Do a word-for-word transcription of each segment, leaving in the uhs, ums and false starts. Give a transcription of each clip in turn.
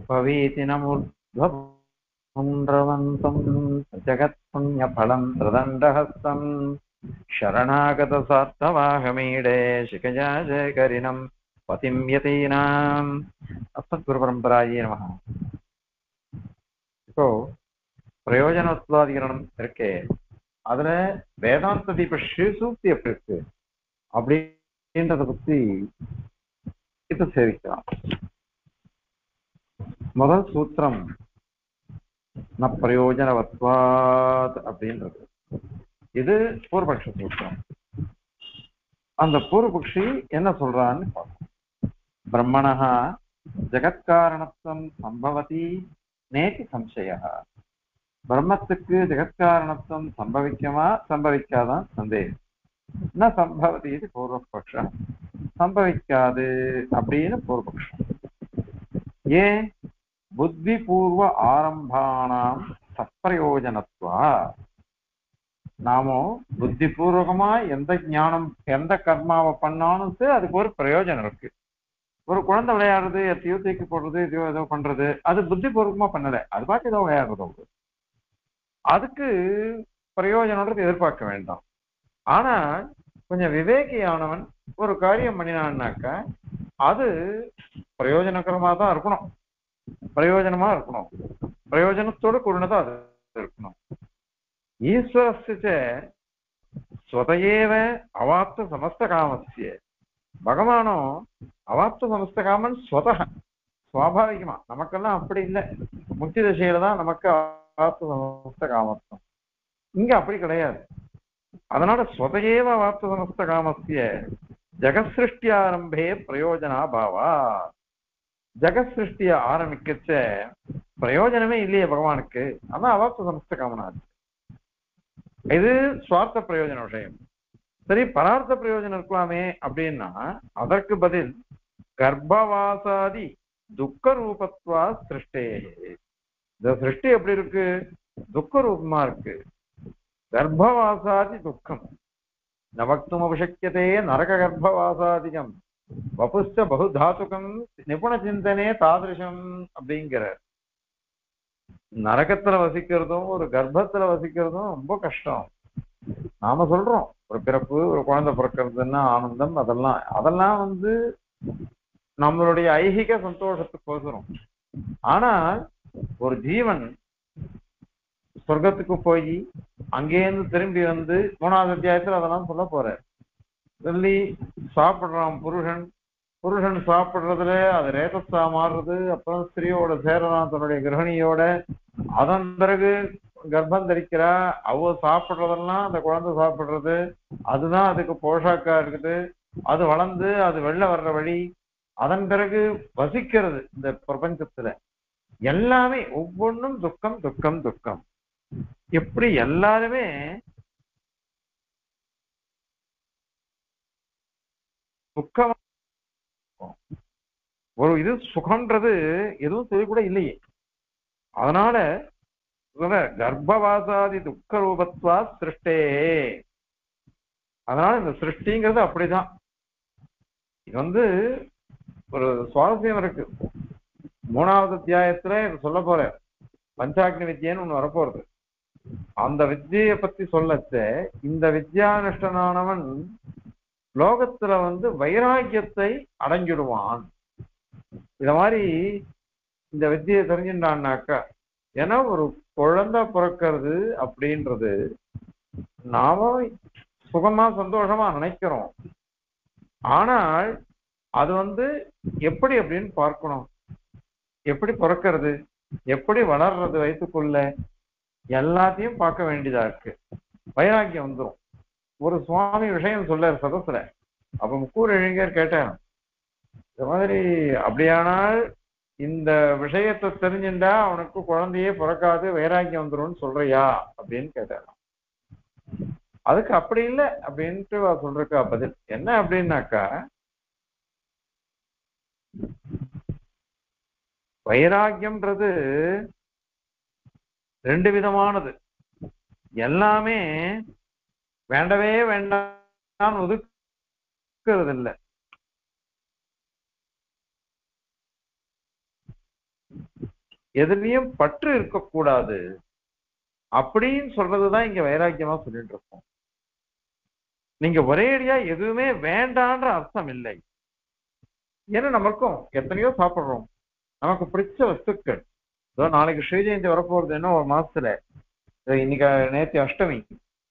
பவீதி நமூர்ಧ್வபுண்ட்ரவந்தம் ஜகத்புண்யஃலம் பிரதண்டஹஸ்தம் शरणागतसार्थवाहमीडे शिखजाजयकरिणं पतिं यतीनाम् अस्मद्गुरुपरम्परायै नमः. இப்போ பிரயோஜனோத்வாதிகரணம் இருக்கே, அதுல வேதாந்த தீப ஸ்ரீசூக்தி எப்படி இருக்கு அப்படின்றத பத்தி இப்ப சேவிக்கலாம். முதல் சூத்திரம் ந பிரயோஜனவத்வாத் அப்படின்றது. இது பூர்வபக்ஷ சூத்திரம். அந்த பூர்வபக்ஷி என்ன சொல்றான்னு பார்ப்போம். பிரம்மணः ஜகத்காரணத்துவம் சம்பவதி நேதி சம்சயः. பிரம்மத்துக்கு ஜெகத்காரணத்துவம் சம்பவிக்குமா சம்பவிக்காதான் சந்தேகம். என்ன சம்பவதி இது பூர்வபக்ஷம், சம்பவிக்காது அப்படின்னு பூர்வபக்ஷம். ஏன்? புத்தி பூர்வ ஆரம்பானாம் சப்பிரயோஜனத்வா. நாமோ புத்தி பூர்வகமா எந்த ஞானம் எந்த கர்மாவை பண்ணாலும் அதுக்கு ஒரு பிரயோஜனம் இருக்கு. ஒரு குழந்தை விளையாடுறது, எத்தையோ தூக்கி போடுறது, எதையோ ஏதோ பண்றது, அது புத்தி பூர்வகமா பண்ணல, அது பாட்டு ஏதோ விளையாடுறது, அதுக்கு பிரயோஜனம்ன்றது எதிர்பார்க்க வேண்டாம். ஆனா கொஞ்சம் விவேகியானவன் ஒரு காரியம் பண்ணினான்னாக்கா அது பிரயோஜனகரமா தான் இருக்கணும், பிரயோஜனமா இருக்கணும், பிரயோஜனத்தோடு கூடினதான் அது இருக்கணும். ஈஸ்வரஸ்ய ஸ்வதயேவ அவாப்த சமஸ்த காமஸ்ய. பகவானோ அவாப்த சமஸ்த காமன் ஸ்வதஹ, சுவாபாவிகமா. நமக்கெல்லாம் அப்படி இல்லை, முக்தி திசையில தான் நமக்கு அவாப்த சமஸ்த காமத்துவம், இங்க அப்படி கிடையாது. அதனால ஸ்வதயேவ அவாப்த சமஸ்த காமஸ்ய ஜெகத் சிருஷ்டி ஆரம்பே பிரயோஜனா பாவா. ஜெகத் சிருஷ்டிய ஆரம்பிக்கச்ச பிரயோஜனமே இல்லையே பகவானுக்கு, அதான் அவாப்த சமஸ்த காமனாது. இது சுவார்த்த பிரயோஜன விஷயம். சரி, பரார்த்த பிரயோஜனம் இருக்கலாமே அப்படின்னா அதற்கு பதில் கர்ப்பவாசாதி துக்க ரூபத்வா சிருஷ்டே. இந்த சிருஷ்டி எப்படி இருக்கு? துக்க ரூபமா இருக்கு. கர்ப்பவாசாதி துக்கம் நவக்தும் அபிஷக்கியதே நரக கர்ப்பவாசாதிகம் வபுஷ்ட பகுதாத்துகம் நிபுண சிந்தனே தாதிருஷம் அப்படிங்கிற. நரகத்துல வசிக்கிறதும் ஒரு கர்ப்பத்துல வசிக்கிறதும் ரொம்ப கஷ்டம். நாம சொல்றோம் ஒரு பிறப்பு, ஒரு குழந்தை பிறக்கிறதுன்னா ஆனந்தம், அதெல்லாம் அதெல்லாம் வந்து நம்மளுடைய ஐகிக சந்தோஷத்துக்கோசரம். ஆனால் ஒரு ஜீவன் சொர்க்கத்துக்கு போய் அங்கேருந்து திரும்பி வந்து மூணாவது அத்தியாயத்துல அதெல்லாம் சொல்ல போற சொல்லி சாப்பிடுறான் புருஷன். புருஷன் சாப்பிடுறதுல அது ரேதஸா மாறுறது, அப்புறம் ஸ்திரீயோட சேரலாம் தன்னுடைய கிரகணியோட. அதன் பிறகு கர்ப்பம் தரிக்கிறா, அவ சாப்பிடுறதெல்லாம் அந்த குழந்தை சாப்பிடுறது, அதுதான் அதுக்கு போஷாக்கா இருக்குது. அது வளர்ந்து அது வெளில வர்ற வழி, அதன் பிறகு வசிக்கிறது இந்த பிரபஞ்சத்துல. எல்லாமே ஒவ்வொன்றும் துக்கம் துக்கம் துக்கம். இப்படி எல்லாருமே துக்கம். ஒரு இது சுகம்ன்றது எதுவும் சொல்லி கூட இல்லையே. அதனால கர்ப்பவாசாதி துக்க ரூபத்வா சிருஷ்டே. அதனால இந்த சிருஷ்டிங்கிறது அப்படிதான். இது வந்து ஒரு சுவாரஸ்யம் இருக்கு. மூணாவது அத்தியாயத்துல சொல்ல போற பஞ்சாக்னி வித்யன்னு ஒண்ணு வரப்போறது. அந்த வித்தியை பத்தி சொல்லச்ச இந்த வித்யானுஷ்டனானவன் லோகத்துல வந்து வைராக்கியத்தை அடைஞ்சிடுவான். இத மாதிரி இந்த வித்தியை தெரிஞ்சுட்டான்னாக்கா, ஏன்னா ஒரு குழந்தை பிறக்கிறது அப்படின்றது நாம சுகமா சந்தோஷமா நினைக்கிறோம். ஆனால் அது வந்து எப்படி அப்படின்னு பார்க்கணும். எப்படி பிறக்கிறது, எப்படி வளர்றது, வயிற்றுக்குள்ள எல்லாத்தையும் பார்க்க வேண்டியதா இருக்கு. வைராக்கியம் வந்துடும். ஒரு சுவாமி விஷயம் சொல்ல சதசுல, அப்ப முக்கூர் இளைஞர் கேட்டார், இந்த மாதிரி அப்படியானால் இந்த விஷயத்தை தெரிஞ்சுட்டா அவனுக்கு குழந்தையே பிறக்காது, வைராக்கியம் வந்துரும்னு சொல்றியா அப்படின்னு கேட்டாராம். அதுக்கு அப்படி இல்லை அப்படின்ட்டு சொல்றக்கா பதில் என்ன அப்படின்னாக்கா, வைராக்கியம்ன்றது ரெண்டு விதமானது. எல்லாமே வேண்டவே வேண்டாம் ஒதுக்குறது இல்லை. எதுலயும் பற்று இருக்கக்கூடாது அப்படின்னு சொல்றதுதான் இங்க வைராக்கியமா சொல்லிட்டு இருக்கோம். நீங்க ஒரேடியா எதுவுமே வேண்டான்ற அர்த்தம் இல்லை. ஏன்னா நமக்கும் எத்தனையோ சாப்பிடுறோம், நமக்கு பிடிச்ச வஸ்துக்கள். நாளைக்கு ஸ்ரீ ஜெயந்தி வரப்போறது என்ன ஒரு மாசத்துல, இன்னைக்கு நேற்று அஷ்டமி.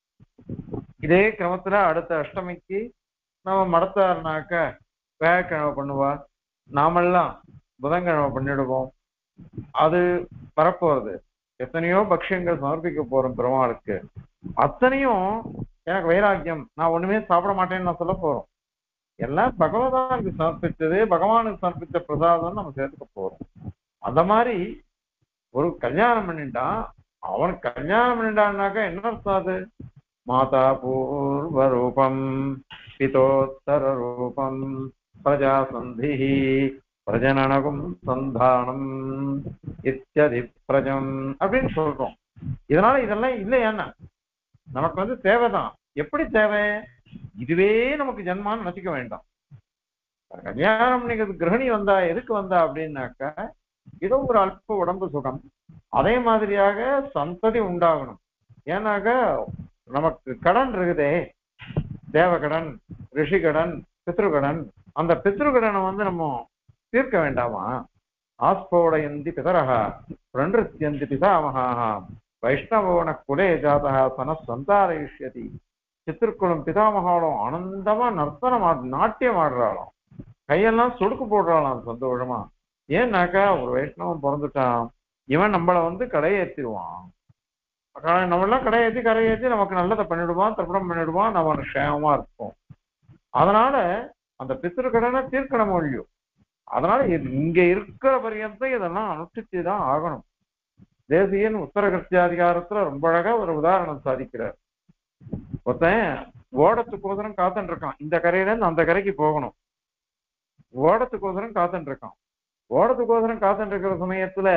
இதே கிரமத்துல அடுத்த அஷ்டமிக்கு நம்ம மடத்தாருனாக்க வியாழக்கிழமை பண்ணுவா, நாமெல்லாம் புதன்கிழமை பண்ணிடுவோம். அது வரப்போறது. எத்தனையோ பக்ஷங்கள் சமர்ப்பிக்க போறோம் பெருமாளுக்கு. அத்தனையும் எனக்கு வைராக்கியம், நான் ஒண்ணுமே சாப்பிட மாட்டேன்னு நான் சொல்ல போறோம். எல்லாம் பகவதானுக்கு சமர்ப்பிச்சது, பகவானுக்கு சமர்ப்பிச்ச பிரசாதம் நம்ம சேர்த்துக்க போறோம். அந்த மாதிரி ஒரு கல்யாணம் பண்ணிட்டான், அவனுக்கு கல்யாணம் பண்ணிட்டான்னாக்கா என்ன அர்த்தம்? அது மாதா பூர்வ ரூபம் பிதோத்தர ரூபம் பிரஜாசந்தி பிரஜனனகும் சந்தானம் இத்தியதி பிரஜம் அப்படின்னு சொல்றோம். இதனால இதெல்லாம் இல்லையான்னா நமக்கு வந்து தேவைதான். எப்படி தேவை? இதுவே நமக்கு ஜன்மான்னு நினைச்சிக்க வேண்டாம். கல்யாணம் பண்ணிக்கிறது கிரகணி வந்தா எதுக்கு வந்தா அப்படின்னாக்கா ஏதோ ஒரு அல்ப உடம்பு சுகம், அதே மாதிரியாக சந்ததி உண்டாகணும். ஏன்னாக்க நமக்கு கடன் இருக்குதே, தேவகடன், ரிஷிகடன், பித்ருகடன். அந்த பித்ருகடனை வந்து நம்ம தீர்க்க வேண்டாமா? ஆஸ்போடயந்தி பிதரஹா பிரன்ருத்யந்தி பிதாமகாஹா வைஷ்ணவோன குலே ஜாதா சன சந்தாரயிஷ்யதி. பித்திருக்குளும் பிதாமகாலும் ஆனந்தமா நர்த்தனம் ஆடு நாட்டியம் ஆடுறாளாம், கையெல்லாம் சொடுக்கு போடுறாளாம் சந்தோஷமா. ஏன்னாக்கா ஒரு வைஷ்ணவன் பிறந்துட்டான், இவன் நம்மளை வந்து கடையேற்றிடுவான். நம்மளாம் கடையேற்றி கரையேற்றி நமக்கு நல்லதை பண்ணிடுவான், தர்ப்பணம் பண்ணிடுவான், நம்ம க்ஷேமமா இருப்போம். அதனால அந்த பித்திரு கடனை தீர்க்கணும் மொழியோ. அதனால இங்க இருக்கிற பரியந்தம் இதெல்லாம் அனுஷ்டிச்சுதான் ஆகணும். தேசியன் உத்தரகர்த்தியாதிகாரத்துல ரொம்ப அழகா ஒரு உதாரணம் சாதிக்கிறார். ஒருத்தன் ஓடத்துக்கோசரம் காத்துட்டு இருக்கான், இந்த கரையில இருந்து அந்த கரைக்கு போகணும். ஓடத்துக்கோசரம் காத்துட்டு இருக்கான். ஓடத்துக்கோசரம் காத்துட்டு இருக்கிற சமயத்துல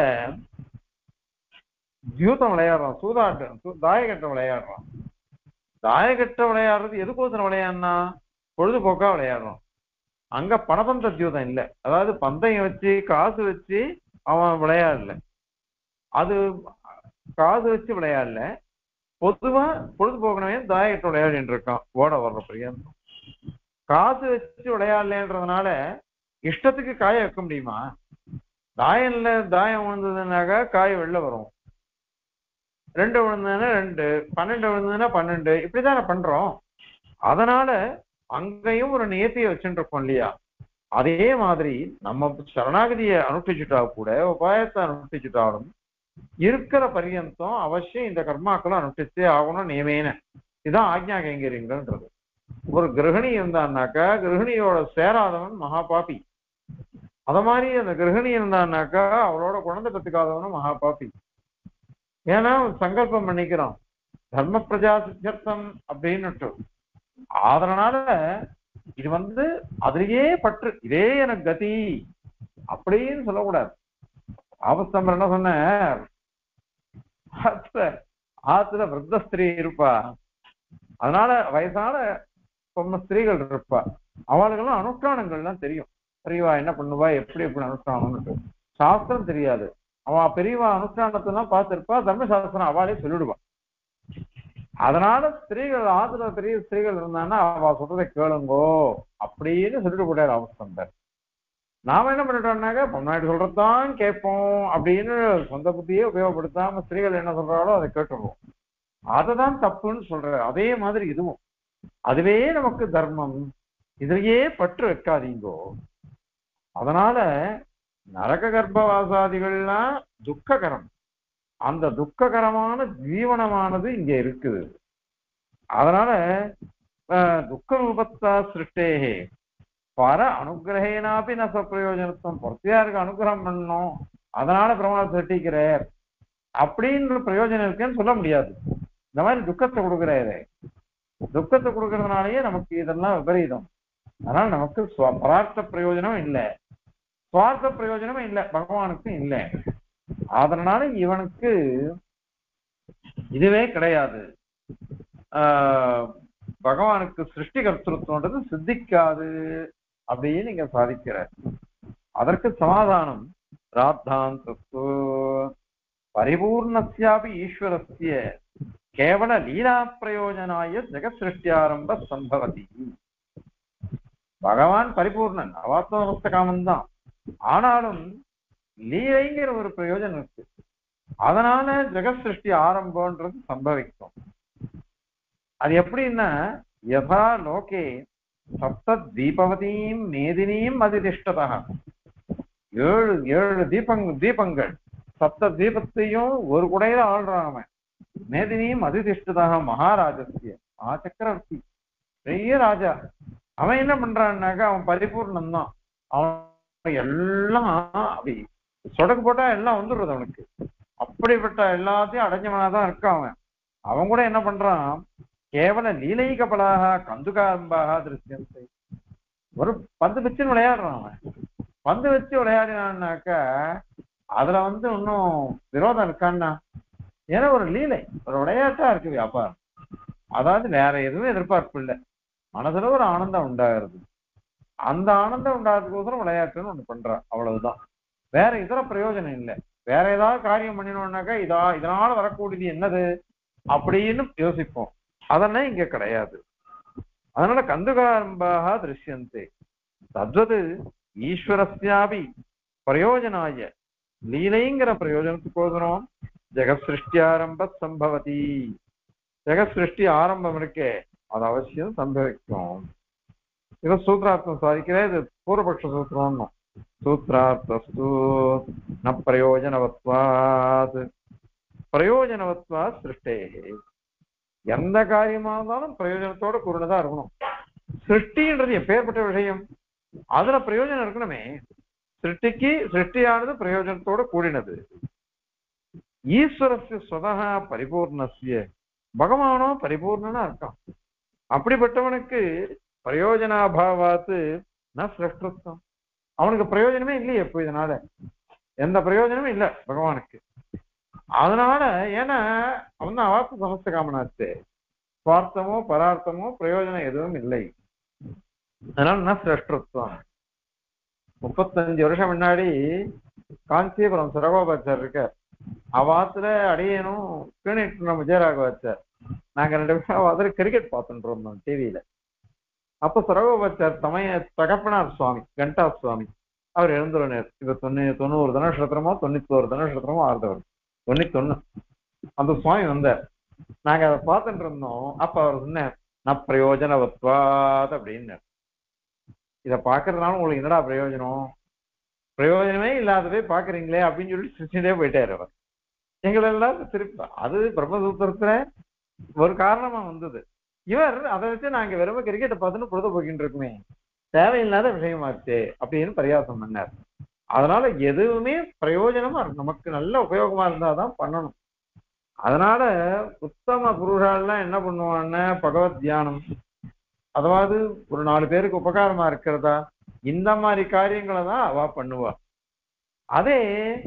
தியூதம் விளையாடுறான், சூதாட்டம், தாயக்கட்டம் விளையாடுறான். தாயக்கட்டம் விளையாடுறது எதுக்கோசரம் விளையாடுனா பொழுதுபோக்கா விளையாடுறான். அங்க பணபந்த தியூதம் இல்லை, அதாவது பந்தயம் வச்சு காசு வச்சு அவன் விளையாடல, அது காசு வச்சு விளையாடல, பொதுவா பொழுதுபோக்கனவே தாயக்கட்டம் விளையாடிட்டு இருக்கான். ஓட வர்ற பரியந்தம் காசு வச்சு விளையாடலன்றதுனால இஷ்டத்துக்கு காய வைக்க முடியுமா? தாயம்ல தாயம் விழுந்ததுனாக்கா காய வெளில வரும், ரெண்டு விழுந்ததுன்னா ரெண்டு, பன்னெண்டு விழுந்ததுன்னா பன்னெண்டு, இப்படிதானே பண்றோம். அதனால அங்கேயும் ஒரு நியத்தியை வச்சுட்டு இருக்கோம் இல்லையா? அதே மாதிரி நம்ம சரணாகதியை அனுஷ்டிச்சுட்டா கூட, உபாயத்தை அனுஷ்டிச்சுட்டாலும் இருக்கிற பரியந்தம் அவசியம் இந்த கர்மாக்களை அனுஷ்டிச்சே ஆகணும் நியமேன. இதுதான் ஆக்ஞா கைங்கரியங்கள்ன்றது. ஒரு கிரகணி இருந்தான்னாக்கா கிரகணியோட சேராதவன் மகா பாப்பி. அத மாதிரி அந்த கிரகணி இருந்தான்னாக்கா அவளோட குழந்தை பெற்றுக்காதவனும் மகா பாப்பி. ஏன்னா சங்கல்பம் பண்ணிக்கிறான் தர்ம பிரஜா சித்தர்த்தம் அப்படின்னுட்டு. அதனால இது வந்து அதுலயே பற்று, இதே எனக்கு கதி அப்படின்னு சொல்லக்கூடாது. ஆபஸ்தம்பர் என்ன சொன்ன, ஆத்துல ஆத்துல விருத்த ஸ்திரீ இருப்பா, அதனால வயசான பொம்மை ஸ்திரீகள் இருப்பா, அவளுக்கெல்லாம் அனுஷ்டானங்கள்லாம் தெரியும். பெரியவா என்ன பண்ணுவா, எப்படி எப்படி அனுஷ்டானம்னு சாஸ்திரம் தெரியாது. அவன் பெரியவா அனுஷ்டானத்தெல்லாம் பார்த்திருப்பா, தர்மசாஸ்திரம் அவளே சொல்லிடுவா. அதனால ஸ்திரீகள் ஆத்துல பெரிய ஸ்திரீகள் இருந்தான்னா அவ சொல்றதை கேளுங்கோ அப்படின்னு சொல்லிட்டு போட்டாரு ஆபஸ்தம்பர். நாம என்ன பண்ணிட்டோம்னாக்க பொன்னாடி சொல்றதான் கேட்போம் அப்படின்னு சொந்த புத்தியே உபயோகப்படுத்தாம ஸ்திரீகள் என்ன சொல்றாளோ அதை கேட்டுருவோம். அததான் தப்புன்னு சொல்ற. அதே மாதிரி இதுவும் அதுவே நமக்கு தர்மம், இதையே பற்று வைக்காதீங்கோ. அதனால நரக கர்ப்பவாசாதிகள்லாம் துக்ககரம், அந்த துக்ககரமான ஜீவனமானது இங்க இருக்குது. அதனால துக்க ரூபத்தா சிருஷ்டேகே பர அனுகிரகேனாப்பி ந பிரயோஜனத்துவம். பொறுத்தையாருக்கு அனுகிரகம் பண்ணணும், அதனால பிரமாணத்தை சட்டிக்கிறார் அப்படின்ற பிரயோஜனம் இருக்குன்னு சொல்ல முடியாது. இந்த மாதிரி துக்கத்தை கொடுக்குறாரு, துக்கத்தை கொடுக்கறதுனாலயே நமக்கு இதெல்லாம் விபரீதம். அதனால நமக்கு பரார்த்த பிரயோஜனம் இல்லை, சுவார்த்த பிரயோஜனமும் இல்லை, பகவானுக்கும் இல்லை. அதனால இவனுக்கு இதுவே கிடையாது. ஆஹ் பகவானுக்கு சிருஷ்டி கர்த்தத்துவன்றது சித்திக்காது அப்படின்னு நீங்க சாதிக்கிற. அதற்கு சமாதானம் ராத்தாந்தஸ்து பரிபூர்ணஸ்யாபி ஈஸ்வரஸ்ய கேவல லீலா பிரயோஜனாய ஜெகசிருஷ்டியாரம்ப சம்பவதி. பகவான் பரிபூர்ணன், அவாத்மவஸ்த காமன் தான். ஆனாலும் லீலைங்கிற ஒரு பிரயோஜனம் இருக்கு. அதனால ஜெகத் சிருஷ்டி ஆரம்பம்ன்றது சம்பவிக்கும். அது எப்படின்னா, யதா லோகே சப்த தீபவதீம் மேதினீம் அதிதிஷ்டதா, ஏழு ஏழு தீபங் தீபங்கள் சப்த தீபத்தையும் ஒரு குடையில ஆள்றான். மேதினியும் அதிதிஷ்டதாக மகாராஜஸ்ய மகா சக்கரவர்த்தி, பெரிய ராஜா. அவன் என்ன பண்றான்னாக்கா, அவன் பரிபூர்ணம் தான். அவன் எல்லாம் அப்படி சொடக்கு போட்டா எல்லாம் வந்துடுறது அவனுக்கு. அப்படிப்பட்ட எல்லாத்தையும் அடைஞ்சவனாதான் இருக்கான் அவன். அவன் கூட என்ன பண்றான், கேவல லீலை கபலாக கந்துகாரம்பாக திருஷ்யத்தை, ஒரு பந்து வச்சுன்னு விளையாடுறான் அவன். பந்து வச்சு விளையாடினான்னாக்கா அதுல வந்து இன்னும் விரோதம் இருக்கான்னா, ஏன்னா ஒரு லீலை, ஒரு விளையாட்டா இருக்கு வியாபாரம். அதாவது வேற எதுவும் எதிர்பார்ப்பு இல்லை, மனசுல ஒரு ஆனந்தம் உண்டாகிறது. அந்த ஆனந்தம் உண்டாகிறதுக்கோசரம் விளையாட்டுன்னு ஒண்ணு பண்றான், அவ்வளவுதான். வேற இதர பிரயோஜனம் இல்லை. வேற ஏதாவது காரியம் பண்ணினோம்னாக்கா இதா இதனால வரக்கூடியது என்னது அப்படின்னு யோசிப்போம். அதெல்லாம் இங்க கிடையாது. அதனால கந்துகாரம்பாக திருஷ்யந்தே தத்வது ஈஸ்வரஸ்யாபி பிரயோஜனாய, லீலைங்கிற பிரயோஜனத்துக்கோசரம் ஜெகத் சிருஷ்டி ஆரம்ப சம்பவதி. ஜெகத் சிருஷ்டி ஆரம்பம் இருக்கே, அது அவசியம் சம்பவிக்கும். இத சூத்ரார்த்தம் சாதிக்கிறேன். இது பூர்வபக்ஷ சூத்திரம். சூத்ரார்த்தஸ்து ந பிரயோஜனவத்வாத் பிரயோஜனவத்வாத் சிருஷ்டே. எந்த காரியமா இருந்தாலும் பிரயோஜனத்தோட கூடதா இருக்கணும். சிருஷ்டின்றது எப்பேற்பட்ட விஷயம், அதுல பிரயோஜனம் இருக்கணுமே. சிருஷ்டிக்கு சிருஷ்டியானது பிரயோஜனத்தோட கூடினது. ஈஸ்வரஸ்ய ஸ்வதஹ பரிபூர்ணஸ்ய, பகவானோ பரிபூர்ணனா இருக்கான். அப்படிப்பட்டவனுக்கு பிரயோஜனாபாவாத்து ந சிருஷ்டத்துவம், அவனுக்கு பிரயோஜனமே இல்லையே. இப்போ இதனால எந்த பிரயோஜனமும் இல்லை பகவானுக்கு. அதனால ஏன்னா அவன் தான் அவாத்து சமஸ்த காமனாச்சு, சுவார்த்தமோ பரார்த்தமோ பிரயோஜனம் எதுவும் இல்லை. அதனால ந சிருஷ்டத்துவம். முப்பத்தஞ்சு வருஷம் முன்னாடி காஞ்சிபுரம் சரகோபாச்சார் இருக்க, அவாத்துல அடியனும் கிளினிக் விஜயராகவாச்சார், நாங்க ரெண்டு பேரும் அதில் கிரிக்கெட் பார்த்துட்டு இருந்தோம் டிவியில. அப்ப சரகோபாச்சார் சமய தகப்பனார் சுவாமி கண்டா சுவாமி அவர் எழுந்துள்ளனர். இப்ப தொண்ணூ தொண்ணூறு தனநட்சத்திரமோ தொண்ணூத்தி ஒரு தனநட்சத்திரமோ ஆறுதவர் தொண்ணூத்தி ஒண்ணு அந்த சுவாமி வந்தார். நாங்க அதை பார்த்துட்டு இருந்தோம். அப்ப அவர் சொன்னார், நான் பிரயோஜனவத்வாத் அப்படின்னு. இதை பாக்குறதுனால உங்களுக்கு என்னடா பிரயோஜனம், பிரயோஜனமே இல்லாதவே பாக்குறீங்களே அப்படின்னு சொல்லி சிரிச்சுட்டே போயிட்டாரு அவர். எங்களெல்லாம் திருப்பி அது பிரம்மசூத்திரத்துல ஒரு காரணமா வந்தது. இவர் அதை வச்சு நாங்க வெறும் கிரிக்கெட்டை பார்த்துன்னு பொழுது போக்கிட்டு இருக்குமே, தேவையில்லாத விஷயமாச்சு அப்படின்னு பரியாசம் பண்ணார். அதனால எதுவுமே பிரயோஜனமா இருக்கும், நமக்கு நல்ல உபயோகமா இருந்தாதான் பண்ணணும். அதனால உத்தம புருஷாலாம் என்ன பண்ணுவான்னு, பகவத் தியானம், அதாவது ஒரு நாலு பேருக்கு உபகாரமா இருக்கிறதா, இந்த மாதிரி காரியங்களை தான் அவ பண்ணுவா. அதே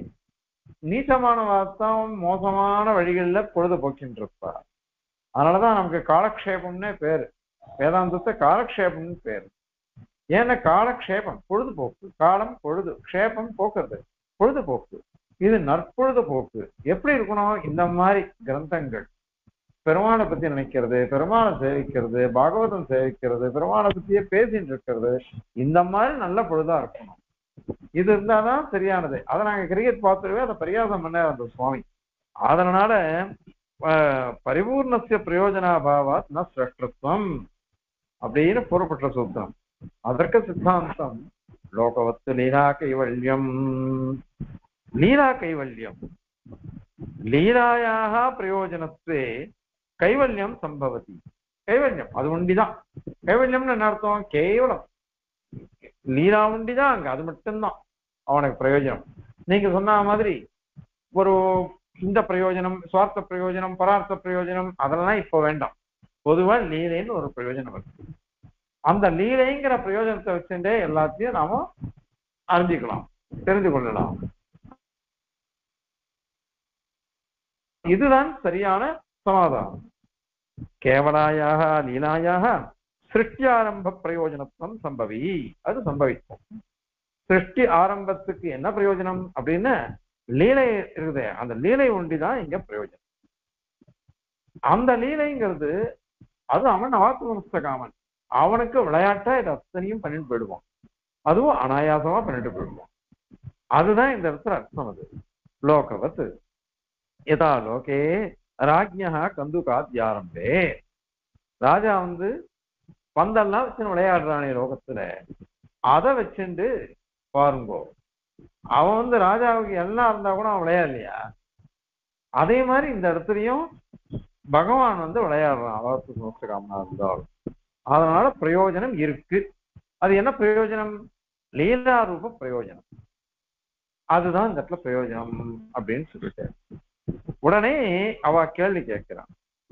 நீச்சமான வார்த்தம் மோசமான வழிகள்ல பொழுது போக்கின்னு இருப்பா. அதனாலதான் நமக்கு காலக்ஷேபம்னே பேரு, வேதாந்தத்தை காலக்ஷேபம்னு பேரு. ஏன்னா காலக்ஷேபம் பொழுதுபோக்கு, காலம் பொழுது, க்ஷேபம் போக்குறது பொழுதுபோக்கு. இது நற்பொழுதுபோக்கு. எப்படி இருக்கணும், இந்த மாதிரி கிரந்தங்கள், பெருமாளை பத்தி நினைக்கிறது, பெருமாளை சேவிக்கிறது, பாகவதம் சேவிக்கிறது, பெருமாளை பத்தியே பேசிட்டு இருக்கிறது, இந்த மாதிரி நல்ல பொழுதா இருக்கணும். இது இருந்தாதான் சரியானது. அதை நாங்க கிரிக்கெட் பார்த்துருவே அதை பரியாசம் பண்ண அந்த சுவாமி. அதனால பரிபூர்ணசிய பிரயோஜனாபாவாத் ந சிரஷ்டத்துவம் அப்படின்னு பூர்வபக்ஷ சூத்திரம். அதற்கு சித்தாந்தம் லோகவத்து லீலா கைவல்யம். லீலா கைவல்யம், லீலாயாக பிரயோஜனத்துவே கைவல்யம் சம்பவதி. கைவல்யம் அது உண்டிதான். கைவல்யம்னு என்ன அர்த்தம், கேவலம் லீலா உண்டிதான் அங்க, அது மட்டும்தான் அவனுக்கு பிரயோஜனம். நீங்க சொன்ன மாதிரி ஒரு இந்த பிரயோஜனம், சுவார்த்த பிரயோஜனம், பரார்த்த பிரயோஜனம் அதெல்லாம் இப்ப வேண்டாம். பொதுவா லீலைன்னு ஒரு பிரயோஜனம் இருக்கு. அந்த லீலைங்கிற பிரயோஜனத்தை வச்சுட்டே எல்லாத்தையும் நாம அறிஞ்சிக்கலாம், தெரிந்து கொள்ளலாம். இதுதான் சரியான சமாதானம். கேவலாயாக லீலாயாக சிருஷ்டி ஆரம்ப பிரயோஜனத்துவம் சம்பவி, அது சம்பவிக்கும். சிருஷ்டி ஆரம்பத்துக்கு என்ன பிரயோஜனம் அப்படின்னு லீலை இருக்குதே அந்த லீலை ஒண்டிதான் இங்க பிரயோஜனம். அந்த லீலைங்கிறது அது அவன் ஆத்ம காமன், அவனுக்கு விளையாட்டா இது அத்தனையும் பண்ணிட்டு போயிடுவான், அதுவும் அனாயாசமா பண்ணிட்டு போயிடுவான். அதுதான் இந்த இடத்துல அர்த்தம். அது லோகவத் யதா லோகே ராஜ்யா கந்துகாத் ஆரம்பே, ராஜா வந்து பந்தெல்லாம் வச்சு விளையாடுறானே லோகத்துல, அதை வச்சுட்டு பாருங்கோ. அவன் வந்து ராஜாவுக்கு எல்லாம் இருந்தா கூட அவன் விளையாடலையா, அதே மாதிரி இந்த இடத்துலயும் பகவான் வந்து விளையாடுறான் அவாத்து மோட்சகாமனா இருந்தாலும். அதனால பிரயோஜனம் இருக்கு. அது என்ன பிரயோஜனம்? லீலா ரூப பிரயோஜனம். அதுதான் இந்த இடத்துல பிரயோஜனம் அப்படின்னு சொல்லிட்டு உடனே அவ கேள்வி கேட்கிறான்,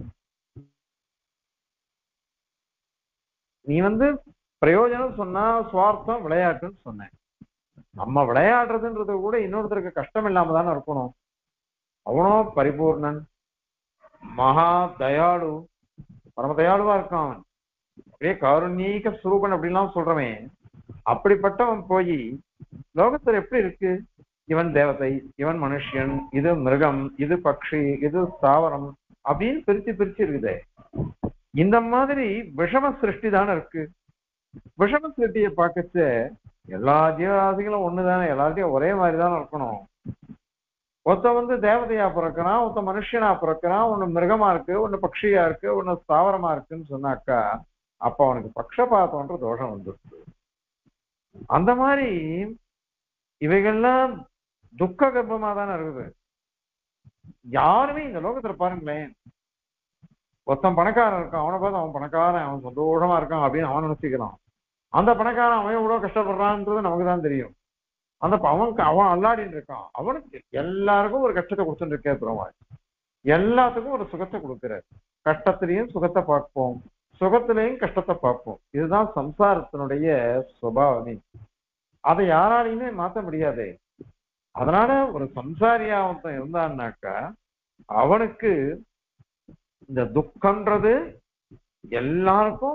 நீ வந்து பிரயோஜனம் சொன்னா சுவார்த்தம் விளையாட்டுன்னு சொன்னேன். நம்ம விளையாடுறதுன்றது கூட இன்னொருத்தருக்கு கஷ்டம் இல்லாம தானே இருக்கணும். அவனோ பரிபூர்ணன், மகா தயாளு, பரம தயாளுவா இருக்கான் அவன், அப்படியே காருண்யீக ஸ்வரூபன் அப்படின்லாம் சொல்றவன். அப்படிப்பட்டவன் போய் லோகத்துல எப்படி இருக்கு, இவன் தேவதை, இவன் மனுஷன், இது மிருகம், இது பக்ஷி, இது ஸ்தாவரம் அப்படின்னு பிரிச்சு பிரிச்சு இருக்குதே. இந்த மாதிரி விஷம சிருஷ்டி தானே இருக்கு. விஷம சிருஷ்டியை பார்க்கச்ச எல்லா ஜீவராசிகளும் ஒண்ணுதானே, எல்லாத்தையும் ஒரே மாதிரி தானே இருக்கணும். ஒருத்த வந்து தேவதையா பிறக்கிறான், ஒருத்த மனுஷனா பிறக்கிறான், ஒண்ணு மிருகமா இருக்கு, ஒண்ணு பக்ஷியா இருக்கு, ஒண்ணு ஸ்தாவரமா இருக்குன்னு சொன்னாக்கா அப்ப அவனுக்கு பக்ஷபாதம்ன்ற தோஷம் வந்துருக்கு. அந்த மாதிரி இவைகள்லாம் துக்க கர்ப்பமா தானே இருக்குது. யாருமே இந்த லோகத்துல பாருங்களேன், ஒருத்தன் பணக்காரன் இருக்கான், அவனை பார்த்து அவன் பணக்காரன், அவன் சந்தோஷமா இருக்கான் அப்படின்னு அவன் நினைச்சுக்கிறான். அந்த பணக்காரன் அவன் எவ்வளவு கஷ்டப்படுறான்றது நமக்கு தான் தெரியும். அந்த அவனுக்கு அவன் அல்லாடின்னு இருக்கான், அவனுக்கு எல்லாருக்கும் ஒரு கஷ்டத்தை கொடுத்துட்டு இருக்கே பெருமாள், எல்லாத்துக்கும் ஒரு சுகத்தை கொடுக்கிறார். கஷ்டத்திலையும் சுகத்தை பார்ப்போம், சுகத்திலையும் கஷ்டத்தை பார்ப்போம். இதுதான் சம்சாரத்தினுடைய சுபாவமே. அதை யாராலையுமே மாற்ற முடியாது. அதனால ஒரு சம்சாரியா ஒருத்தன் இருந்தான்னாக்கா அவனுக்கு இந்த துக்கம்ன்றது எல்லாருக்கும்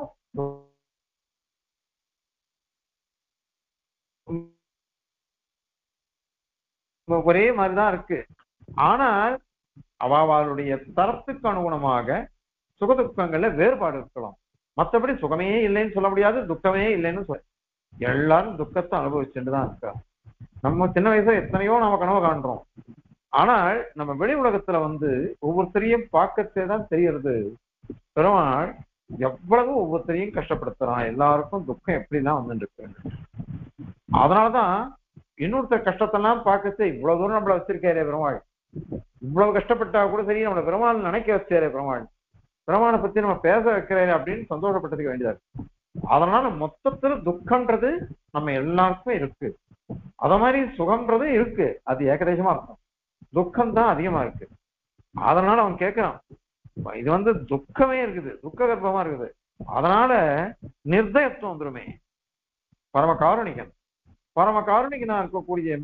ஒரே மாதிரிதான் இருக்கு. ஆனால் அவளுடைய தரத்துக்கு அனுகுணமாக சுகதுக்கங்கள்ல வேறுபாடு இருக்கலாம். மற்றபடி சுகமே இல்லைன்னு சொல்ல முடியாது, துக்கமே இல்லைன்னு சொல்ல, எல்லாரும் துக்கத்தை அனுபவிச்சுட்டுதான் இருக்கா. நம்ம சின்ன வயசுல எத்தனையோ நம்ம கனவு காண்றோம். ஆனால் நம்ம வெளி உலகத்துல வந்து ஒவ்வொருத்தரையும் பார்க்கத்தே தான் தெரியறது பெருமாள் எவ்வளவு ஒவ்வொருத்தரையும் கஷ்டப்படுத்துறான், எல்லாருக்கும் துக்கம் எப்படிலாம் வந்துட்டு இருக்கு. அதனாலதான் இன்னொருத்தர் கஷ்டத்தெல்லாம் பார்க்கச்சே இவ்வளவு தூரம் நம்மள வச்சிருக்காரே பெருமாள், இவ்வளவு கஷ்டப்பட்டா கூட சரி நம்மள பெருமாள் நினைக்க வச்சாரே பெருமாள், பெருமாளை பத்தி நம்ம பேச வைக்கிறாரு அப்படின்னு சந்தோஷப்பட்டதுக்கு வேண்டியதா இருக்கு. அதனால மொத்தத்துல துக்கம்ன்றது நம்ம எல்லாருக்குமே இருக்கு. அத மாதிரி சுகம்ன்றது இருக்கு, அது ஏகதேசமா இருக்கும். துக்கம் தான் அதிகமா இருக்கு. அதனால அவன் கேட்கிறான், இது வந்து துக்கமே இருக்குது, துக்க கர்ப்பமா இருக்குது. அதனால நிர்தயத்துவம் வந்துருமே. பரம காருணிகன், பரம காருணிகனா இருக்கக்கூடிய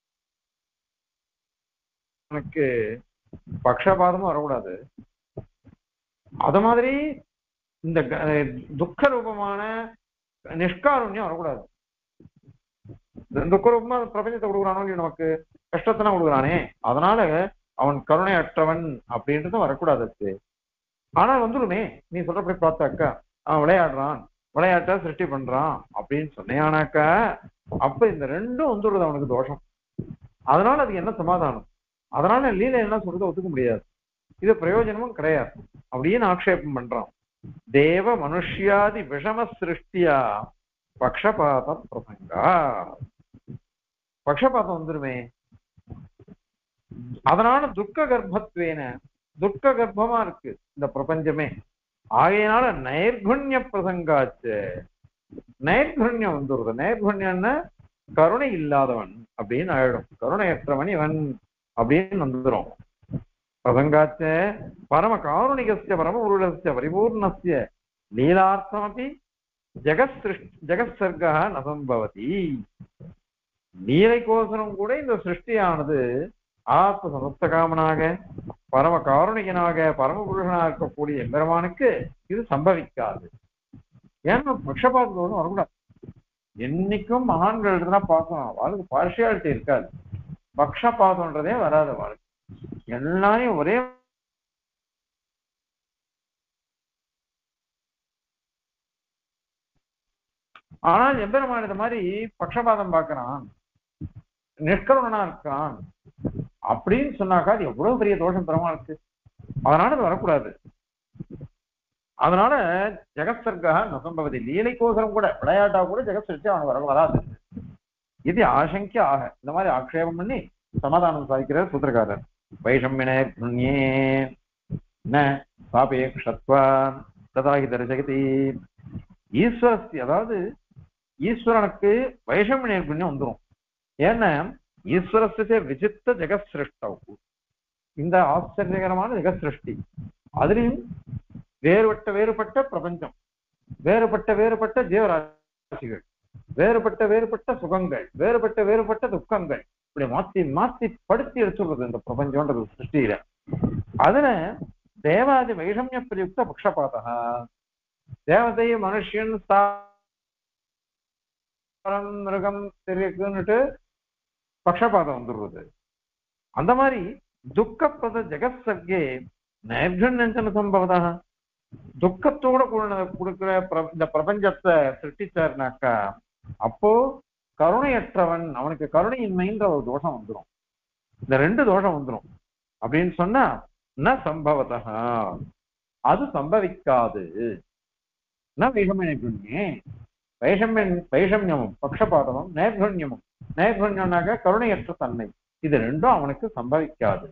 எனக்கு பக்ஷபாதமும் வரக்கூடாது. அத மாதிரி இந்த துக்க ரூபமான நிஷ்காருண்யம் வரக்கூடாது. துக்க ரூபமா பிரபஞ்சத்தை கொடுக்குறானோ நமக்கு கஷ்டத்தினா கொடுக்குறானே, அதனால அவன் கருணை அற்றவன் அப்படின்றது வரக்கூடாது. ஆனால் வந்துடுமே, நீ சொல்றபடி பார்த்தாக்கா அவன் விளையாடுறான், விளையாட்டா சிருஷ்டி பண்றான் அப்படின்னு சொன்னேனாக்கா அப்ப இந்த ரெண்டும் வந்துடுறது அவனுக்கு தோஷம். அதனால அது என்ன சமாதானம்? அதனால லீலை என்ன சொல்றதை ஒத்துக்க முடியாது, இது பிரயோஜனமும் கிடையாது அப்படின்னு ஆக்ஷேபம் பண்றான். தேவ மனுஷ்யாதி விஷம சிருஷ்டியா பக்ஷபாத பிரசங்கா, பக்ஷபாதம் வந்துருமே. அதனால துக்க கர்ப்பத்வேன, துக்க கர்ப்பமா இருக்கு இந்த பிரபஞ்சமே. ஆகையினால நைர்குண்ய பிரசங்காச்சு, நைர்குண்யம் வந்துருது. நைர்குண்யம்னா கருணை இல்லாதவன் அப்படின்னு ஆயிடும், கருணையற்றவன் இவன் அப்படின்னு வந்துடும். பிரசங்காச்ச பரம காருணிகஸ்ய பரம புருஷஸ்ய பரிபூர்ணஸ்ய லீலார்த்தமபி ஜெகத் சிருஷ்டி ஜெகத் சர்க்கா நசம்பவதி. லீலைக்கோசரம் கூட இந்த சிருஷ்டியானது ஆத்ம சமஸ்தகாமனாக பரம காருணிகனாக பரமபுருஷனாக இருக்கக்கூடிய எம்பெருமானுக்கு இது சம்பவிக்காது. ஏன்னா பக்ஷபாதத்தோடு வரக்கூடாது. என்னைக்கும் மகான்கள் தான் பார்க்கணும், அவளுக்கு பார்ஷியாலிட்டி இருக்காது. பக்ஷபாதம்ன்றதே வராது வாழ்க்கை. எல்லாரையும் ஒரே ஆனால் எம்பெருமான் இந்த மாதிரி பக்ஷபாதம் பார்க்கிறான், நிஷ்கருணனா இருக்கான் அப்படின்னு சொன்னாக்கா அது எவ்வளவு பெரிய தோஷம் பெருமாளுக்கு. அதனால அது வரக்கூடாது. அதனால ஜெகத்சர்கா நசம்பவதி, லீலைக்கோசரம் கூட விளையாட்டா கூட ஜெகத் சிருஷ்டி அவனுக்கு வர வராது. இது ஆசங்கிய ஆக இந்த மாதிரி ஆக்ஷேபம் பண்ணி சமாதானம் சாதிக்கிறார் சூத்திரக்காரர். வைஷம்யனே புண்ணியே ந சாபேக்ஷத்வான் ததாகி தரிசகதி. ஈஸ்வரஸ்தி, அதாவது ஈஸ்வரனுக்கு வைஷம்ய புண்ணியம் வந்துடும். ஏன்னா ஈஸ்வரஸ்ய விசித்த ஜெகத் சிருஷ்டவு, இந்த ஆச்சரியகரமான ஜெகத் சிருஷ்டி, அதுலயும் வேறுபட்ட வேறுபட்ட பிரபஞ்சம், வேறுபட்ட வேறுபட்ட ஜீவராசிகள், வேறுபட்ட வேறுபட்ட சுகங்கள், வேறுபட்ட வேறுபட்ட துக்கங்கள், இப்படி மாத்தி மாத்தி படுத்தி எடுத்துடுறது இந்த பிரபஞ்சம்ன்றது சிருஷ்டியில. அதுல தேவாதி வைஷமிய பிரயுக்த பக்ஷபாதா, தேவதை மனுஷன் மிருகம் தெரியுன்னுட்டு பக்ஷபாதம் வந்துடுறது. அந்த மாதிரி துக்கப்பத ஜெகத் சர்க்கே நைர்குண்யஞ்சன சம்பவதா, துக்கத்தோட கூட கொடுக்கிற இந்த பிரபஞ்சத்தை சிருஷ்டிச்சாருனாக்கா அப்போ கருணையற்றவன், அவனுக்கு கருணையின்மைன்ற ஒரு தோஷம் வந்துடும். இந்த ரெண்டு தோஷம் வந்துடும் அப்படின்னு சொன்னா ந சம்பவதா, அது சம்பவிக்காது. ந வைஷமிய வைஷமியன் வைஷமியமும் பக்ஷபாதமும் நைர்குண்யமும், நைர்குண்யம்னாக்க கருணையற்ற தன்மை, இது ரெண்டும் அவனுக்கு சம்பவிக்காது.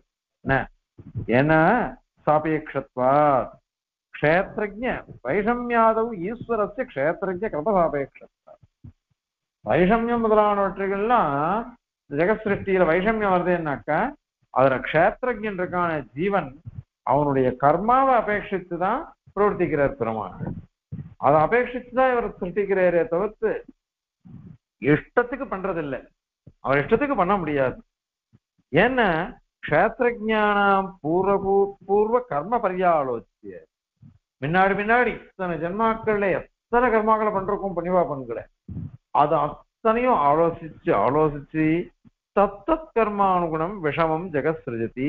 ஏன்னா சாபேக்ஷத்வா க்ஷேத்ரஜ்ஞ வைஷமியாதவு ஈஸ்வரஸ்ய க்ஷேத்ரஜ்ஞ கிருபசாபேக்ஷத்வா. வைஷமியம் முதலானவற்றுகள்லாம் ஜெகத் சிருஷ்டியில வைஷமியம் வருதுன்னாக்கா அதுல க்ஷேத்ரஜன் இருக்கான ஜீவன் அவனுடைய கர்மாவை அபேட்சித்து தான் பிரவர்த்திக்கிறார் பெருமாள். அதை அபேட்சிச்சுதான் இவர் சிருஷ்டிக்கிறாரே தவிர்த்து இஷ்டத்துக்கு பண்றதில்லை. அவர் இஷ்டத்துக்கு பண்ண முடியாது. ஏன்னா க்ஷேத்ரஜானாம் பூர்வ பூர்வ கர்ம பரியாலோசிய, முன்னாடி முன்னாடி இத்தனை ஜென்மாக்கள்ல எத்தனை கர்மாக்களை பண்றோம் பணிவா பண்களை, அது அத்தனையும் ஆலோசிச்சு ஆலோசிச்சு தத்தத் கர்மானுகுணம் விஷமம் ஜெகத் சிருஜதி.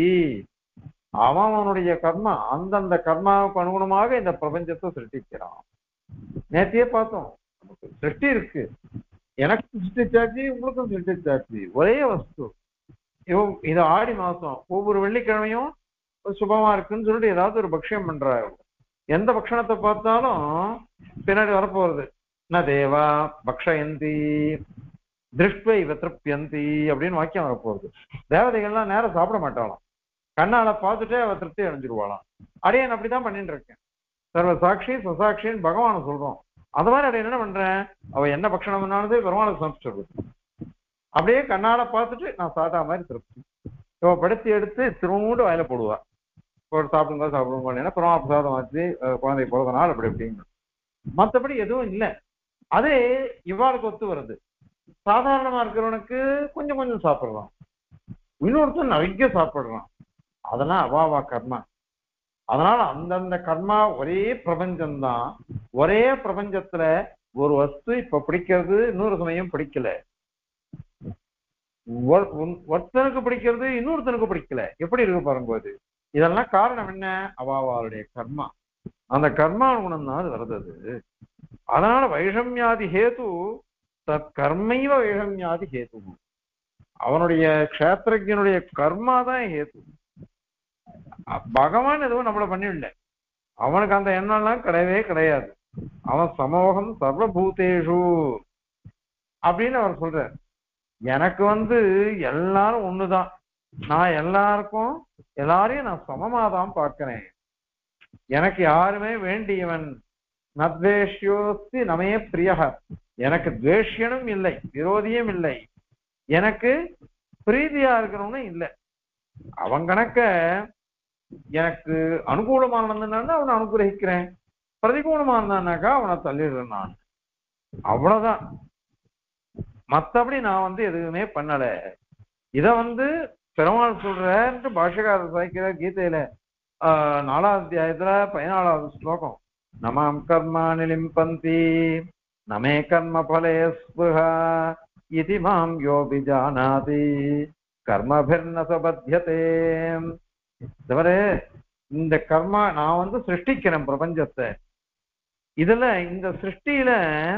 அவன் அவனுடைய கர்மா அந்தந்த கர்மாவுக்கு அனுகுணமாக இந்த பிரபஞ்சத்தை சிருஷ்டிக்கிறான். நேற்றையே பார்த்தோம், சிருஷ்டி இருக்கு, எனக்கு சிருஷ்டிச்சாச்சு உங்களுக்கும் சிருஷ்டிச்சாச்சு, ஒரே வஸ்து. இது ஆடி மாசம் ஒவ்வொரு வெள்ளிக்கிழமையும் சுபமா இருக்குன்னு சொல்லிட்டு ஏதாவது ஒரு பக்ஷம் பண்றாரு. எந்த பக்ஷணத்தை பார்த்தாலும் பின்னாடி வரப்போறது ந தேவா பக்ஷயந்தி திருஷ்வை திருப்தியந்தி அப்படின்னு வாக்கியம் வரப்போகுது. தேவதைகள்லாம் நேரம் சாப்பிட மாட்டாளாம், கண்ணால பார்த்துட்டே அவ திருப்தி அடைஞ்சிருவாளாம். அடையன் அப்படிதான் பண்ணிட்டு இருக்கேன், சர்வ சாட்சி சுசாட்சின்னு பகவானை சொல்றோம். அந்த மாதிரி அடைய என்ன பண்றேன், அவ என்ன பக்ஷணம் பண்ணானது பெருமாளுக்கு சமைச்சிடுறது. அப்படியே கண்ணால பார்த்துட்டு நான் சாப்பிட்டா மாதிரி திருப்தி இவ படுத்தி எடுத்து திரும்ப வாயில போடுவா. போட்டு சாப்பிடுங்க சாப்பிடுங்க, ஏன்னா பெருமா பிரசாதம் வச்சு குழந்தை பிறந்தனால அப்படி அப்படின்னு. மற்றபடி எதுவும் இல்லை. அதே இவ்வாளுக்கு ஒத்து வருது. சாதாரணமா இருக்கிறவனுக்கு கொஞ்சம் கொஞ்சம் சாப்பிடுறான், இன்னொருத்தர் நிறைய சாப்பிடுறான். அதெல்லாம் அவாவா கர்மா. அதனால அந்தந்த கர்மா ஒரே பிரபஞ்சம்தான். ஒரே பிரபஞ்சத்துல ஒரு வஸ்து இப்ப பிடிக்கிறது, இன்னொரு சமயம் பிடிக்கல. ஒருத்தனுக்கு பிடிக்கிறது இன்னொருத்தனுக்கு பிடிக்கல, எப்படி இருக்கு பாரும்போது. இதெல்லாம் காரணம் என்ன, அவாவாளுடைய கர்மா. அந்த கர்மா குணம் தான் அது வருது. அதனால வைஷமியாதி ஹேது தத் கர்மைவ வைஷமியாதி ஹேது. அவனுடைய க்ஷேத்ரஜனுடைய கர்மா தான் ஹேது. பகவான் எதுவும் நம்மள பண்ணிடல, அவனுக்கு அந்த எண்ணம்லாம் கிடையவே கிடையாது. அவன் சமோகம் சர்வபூதேஷு அப்படின்னு அவர் சொல்றார். எனக்கு வந்து எல்லாரும் ஒண்ணுதான், நான் எல்லாருக்கும் எல்லாரையும் நான் சமமாதான் பார்க்கிறேன். எனக்கு யாருமே வேண்டியவன். நத்வேஷ்யோஸ்தி நமே பிரியக, எனக்கு துவேஷ்யனும் இல்லை விரோதியும் இல்லை, எனக்கு பிரீதியா இருக்கிறவனும் இல்லை. அவன் கணக்க எனக்கு அனுகூலமா இருந்தான்னா அவனை அனுகிரகிக்கிறேன், பிரதிகூலமா இருந்தான்னாக்கா அவனை தள்ளிடுறேன் நான், அவ்வளவுதான். மற்றபடி நான் வந்து எதுவுமே பண்ணல. இத வந்து பெருமாள் சொல்றேன்ட்டு பாஷ்யக்காரர் சாய்க்கிற கீதையில ஆஹ் நாலாவது அத்தியாயத்துல பதினாலாவது ஸ்லோகம், நமாம் கர்மா நிலிம்பந்தி நமே கர்ம பலே ஸ்புஹா இதி மாம் யோபி ஜானாதி கர்மபிர்ன சபத்தியதே. தவிர இந்த கர்மா நான் வந்து சிருஷ்டிக்கிறேன் பிரபஞ்சத்தை. இதுல இந்த சிருஷ்டியில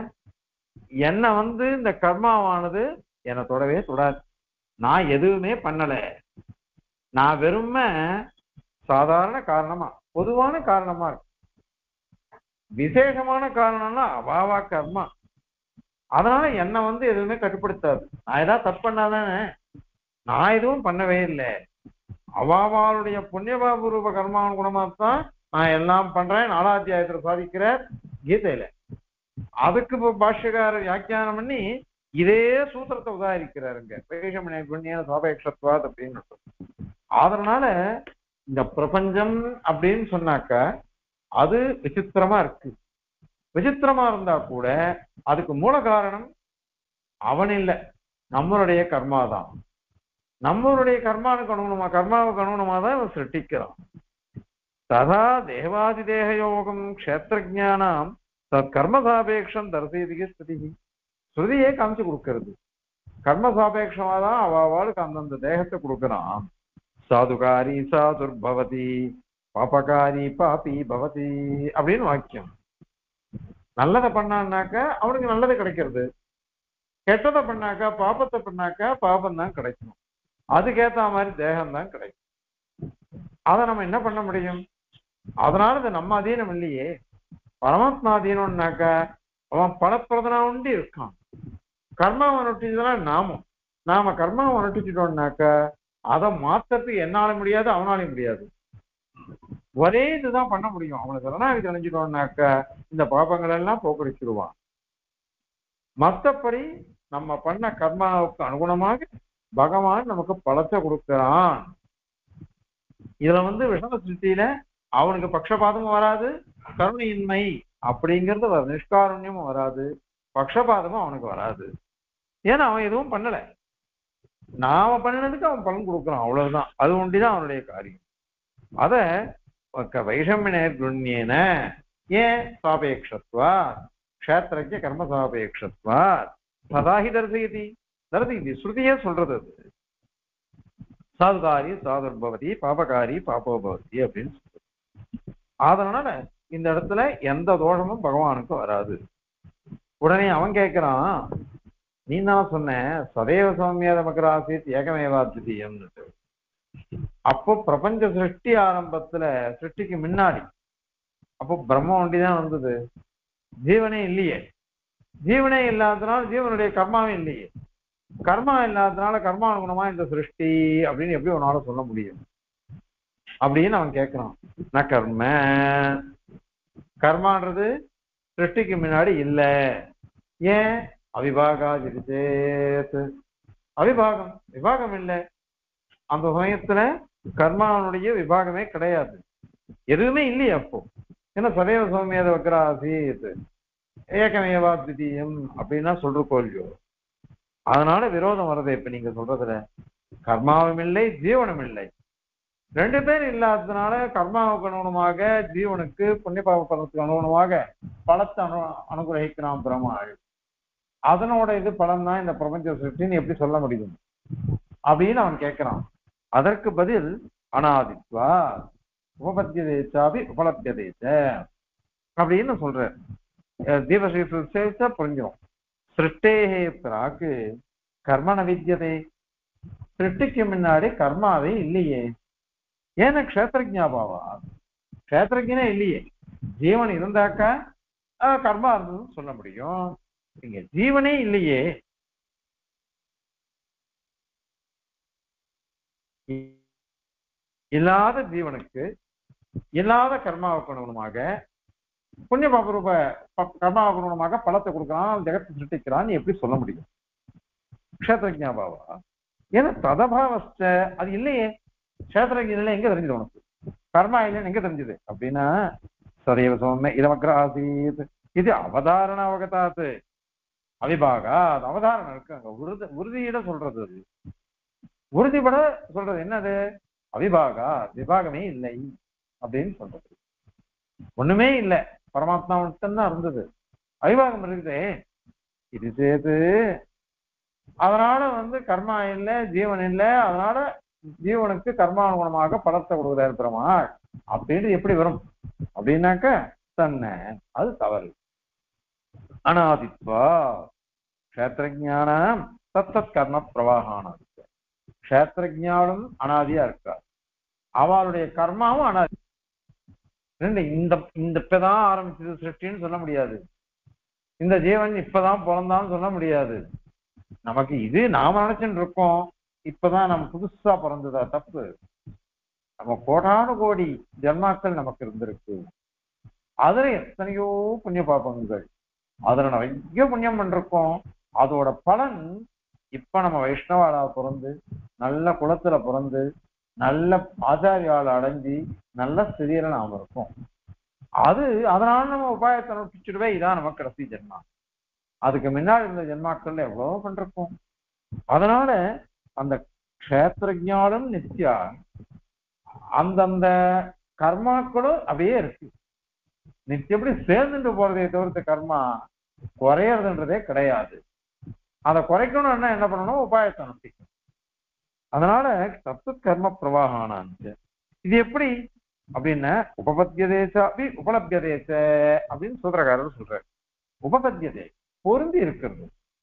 என்ன வந்து இந்த கர்மாவானது என்னை தொடவே தொடாது. நான் எதுவுமே பண்ணல. நான் வெறும சாதாரண காரணமா பொதுவான காரணமா இருக்கு. விசேஷமான காரணம்னா அவாவா கர்மா. அதனால என்ன வந்து எதுவுமே கட்டுப்படுத்தாது. நான் ஏதாவது தப்பு பண்ணாதானே, நான் எதுவும் பண்ணவே இல்லை. அவாவாளுடைய புண்ணியபாபூர்வ கர்மாவின் குணமாத்தான் நான் எல்லாம் பண்றேன். நாலாத்தியாயத்துல சாதிக்கிற கீதையில அதுக்கு இப்போ பாஷ்யக்காரர் வியாக்கியானம் பண்ணி இதே சூத்திரத்தை உதாரிக்கிறாருங்க. பேஷமனை புண்ணிய சாபேக்ஷத்வாத் அப்படின்னு. அதனால இந்த பிரபஞ்சம் அப்படின்னு சொன்னாக்க அது விசித்திரமா இருக்கு. விசித்திரமா இருந்தா கூட அதுக்கு மூல காரணம் அவன் இல்லை, நம்மளுடைய கர்மா தான். நம்மளுடைய கர்மாவுக்கு அனுகுணமா கர்மாவுக்கு அனுகுணமா தான் இவன் சிருஷ்டிக்கிறான். ததா தேவாதி தேக யோகம் க்ஷேத்திரஜானாம் தத் கர்மசாபேக்ஷம் தரிசீதிக ஸ்ருதி. ஸ்ருதியே காமிச்சு கொடுக்கறது கர்மசாபேட்சமா தான் அவளுக்கு அந்தந்த தேகத்தை கொடுக்கறான். சாதுகாரி சாதுர்பவதி பாபகாரி பாபி பவதி அப்படின்னு வாக்கியம். நல்லதை பண்ணான்னாக்கா அவனுக்கு நல்லது கிடைக்கிறது, கெட்டதை பண்ணாக்கா பாபத்தை பண்ணாக்கா பாபம் தான் கிடைக்கும். அதுக்கேத்த மாதிரி தேகம் தான் கிடைக்கும். அதை நம்ம என்ன பண்ண முடியும்? அதனால இது நம்ம அதீனம் இல்லையே. பரமாத்மா அதீனம்னாக்கா அவன் பலப்பிரதனா உண்டு இருக்கான். கர்மாவை நொட்டிச்சுனா நாமும் நாம கர்மாவை நொட்டிச்சிட்டோம்னாக்கா அதை மாத்துறதுக்கு என்னால முடியாது, அவனாலையும் முடியாது. ஒரே இதுதான் பண்ண முடியும். அவனை சரணாகி தெரிஞ்சிட்டோம்னாக்கா இந்த பாபங்கள் எல்லாம் போக்கடிச்சிடுவான். மற்றபடி நம்ம பண்ண கர்மாவுக்கு அனுகுணமாக பகவான் நமக்கு பலத்தை கொடுக்கிறான். இதுல வந்து விஷம சிருஷ்டியில அவனுக்கு பக்ஷபாதமும் வராது, கருணையின்மை அப்படிங்கிறது வர நிஷ்காருண்யமும் வராது, பக்ஷபாதமும் அவனுக்கு வராது. ஏன்னா அவன் எதுவும் பண்ணல. நாம பண்ணினதுக்கு அவன் பலன் கொடுக்குறான், அவ்வளவுதான். அது ஒண்டிதான் அவனுடைய காரியம். அத வைஷமிய குண்யேன ஏன் சாபேக்ஷத்வா க்ஷேத்திரஜ்ய கர்ம சாபேக்ஷத்வா சதாஹி தரிசயதி தரிசயதி ஸ்ருதியே சொல்றது. அது சாதுகாரி சாதுர்பவதி பாபகாரி பாபோபவதி அப்படின்னு சொல்றது. அதனால இந்த இடத்துல எந்த தோஷமும் பகவானுக்கு வராது. உடனே அவன் கேட்கிறான், நீ தான் சொன்ன சதேவ சௌமியாத மகராசித் ஏகமேவாத்விதீயம்னு. அப்போ பிரபஞ்ச சிருஷ்டி ஆரம்பத்துல சிருஷ்டிக்கு முன்னாடி அப்போ பிரம்ம ஒண்டிதான் வந்தது, ஜீவனே இல்லையே. ஜீவனே இல்லாததுனால ஜீவனுடைய கர்மாவே இல்லையே. கர்மா இல்லாததுனால கர்மானுகுணமா இந்த சிருஷ்டி அப்படின்னு எப்படி உன்னால சொல்ல முடியும் அப்படின்னு அவன் கேட்கிறான். நான் கர்ம கர்மான்றது சிருஷ்டிக்கு முன்னாடி இல்ல. ஏன்? அவிபாகாதிருச்சேத். அவிபாகம் விபாகம் இல்லை. அந்த சமயத்துல கர்மாவனுடைய விபாகமே கிடையாது, எதுவுமே இல்லையே. அப்போ என்ன சதேவ சௌமியத வக்ராசீத் ஏகமேவா திதீயம் அப்படின்னா சொல்றோம் இல்லையோ. அதனால விரோதம் வருது. இப்ப நீங்க சொல்றதுல கர்மாவும் இல்லை ஜீவனும் இல்லை, ரெண்டு பேர் இல்லாததுனால கர்மாவுக்கு அனுகுணமாக ஜீவனுக்கு புண்ணிய பாவ பலத்துக்கு அனுகுணமாக பலத்தை அனு அனுகிரகிக்கிறான் பிரம்மாள். அதனோட இது பலம் தான் இந்த பிரபஞ்ச சிருஷ்டின்னு எப்படி சொல்ல முடியும் அப்படின்னு அவன் கேட்கிறான். அதற்கு பதில் அனாதித்வா உபபத்தியதேச்சாபி உபலப்தியதேச்ச அப்படின்னு சொல்ற. தீபசேஷா புரிஞ்சிடும். சிருஷ்டேகே பிராக்கு கர்மண வித்தியதே. சிருஷ்டிக்கு முன்னாடி கர்மாவே இல்லையே. ஏன்னா க்ஷேத்திரஜாபாவா, க்ஷேத்திரஜனே இல்லையே. ஜீவன் இருந்தாக்கா கர்மா இருந்ததுன்னு சொல்ல முடியும். இங்க ஜீவனே இல்லையே. இல்லாத ஜீவனுக்கு இல்லாத கர்மாவுக்கு அனுகுணமாக புண்ணிய பாபரூப கர்மாவுக்கு அனுகுணமாக பலத்தை கொடுக்கிறான், ஜெகத்தை சிருஷ்டிக்கிறான் எப்படி சொல்ல முடியும்? க்ஷேத்திரஜாபாவா. ஏன்னா ததபாவஸ்ட அது இல்லையே. க்ஷேத்திரஜனில எங்க தெரிஞ்சது உனக்கு? கர்மா இல்லைன்னு எங்க தெரிஞ்சது அப்படின்னா சதேவ சௌமிய இதமக்ராசீத் இது அவதாரண அவகதாத்து அவிபாகா. அவதாரணம் இருக்கு அங்க, உறுதி உறுதியிட சொல்றது. அது உறுதிப்பட சொல்றது என்னது? அவிபாகா, விபாகமே இல்லை அப்படின்னு சொல்றது. ஒண்ணுமே இல்லை, பரமாத்மா மட்டும்தான் இருந்தது. அவிபாகம் இருக்குது. இது சேது அதனால வந்து கர்மா இல்லை, ஜீவன் இல்லை, அதனால ஜீவனுக்கு கர்மானுகுணமாக பலத்தை கொடுக்குறாரு பெருமாள் அப்படின்னு எப்படி வரும் அப்படின்னாக்க தன்னை அது தவறு. அனாதித்வா க்ஷேத்திரஜானம் தத்தத் கர்ம பிரவாகானம். க்ஷேத்திரஜானம் அனாதியா இருக்கார், அவளுடைய கர்மாவும் அனாதி. ரெண்டு இந்த இந்த இப்பதான் ஆரம்பிச்சது சிருஷ்டின்னு சொல்ல முடியாது, இந்த ஜீவன் இப்பதான் பிறந்தான்னு சொல்ல முடியாது. நமக்கு இது நாம நினைச்சுட்டு இருக்கோம் இப்பதான் நம்ம புதுசா பிறந்ததா, தப்பு. நம்ம கோடானு கோடி ஜன்மாக்கள் நமக்கு இருந்திருக்கு, அதுல எத்தனையோ புண்ணிய பாபங்கள், அதுல நிறைய புண்ணியம் பண்ணிருக்கோம். அதோட பலன் இப்ப நம்ம வைஷ்ணவாளா பிறந்து நல்ல குலத்துல பிறந்து நல்ல ஆச்சாரியால அடைஞ்சி நல்ல ஸ்திதியில நாம இருக்கோம். அது அதனால நம்ம உபாயத்தை நோக்கிச்சுடுவே, இதான் நமக்கு கடைசி ஜென்மா. அதுக்கு முன்னாடி இருந்த ஜென்மாக்கள்ல எவ்வளவோ பண்றோம். அதனால அந்த க்ஷேத்திரஜானம் நித்யா, அந்தந்த கர்மாக்களும் அப்படியே இருக்கு, நித்தியப்படி சேர்ந்துட்டு போறதே தவிர்த்து கர்மா குறையறதுன்றதே கிடையாது. அதை குறைக்கணும்னா என்ன பண்ணணும், உபாயத்தை நோக்கிக்கணும். அதனால தத்து கர்ம பிரவாகானான்னு இது எப்படி அப்படின்னா உபபத்தியதேச அப்படி உபலபியதேச அப்படின்னு சூத்திரக்காரர் சொல்றாரு. உபபத்தியதே பொருந்தி இருக்கிறது,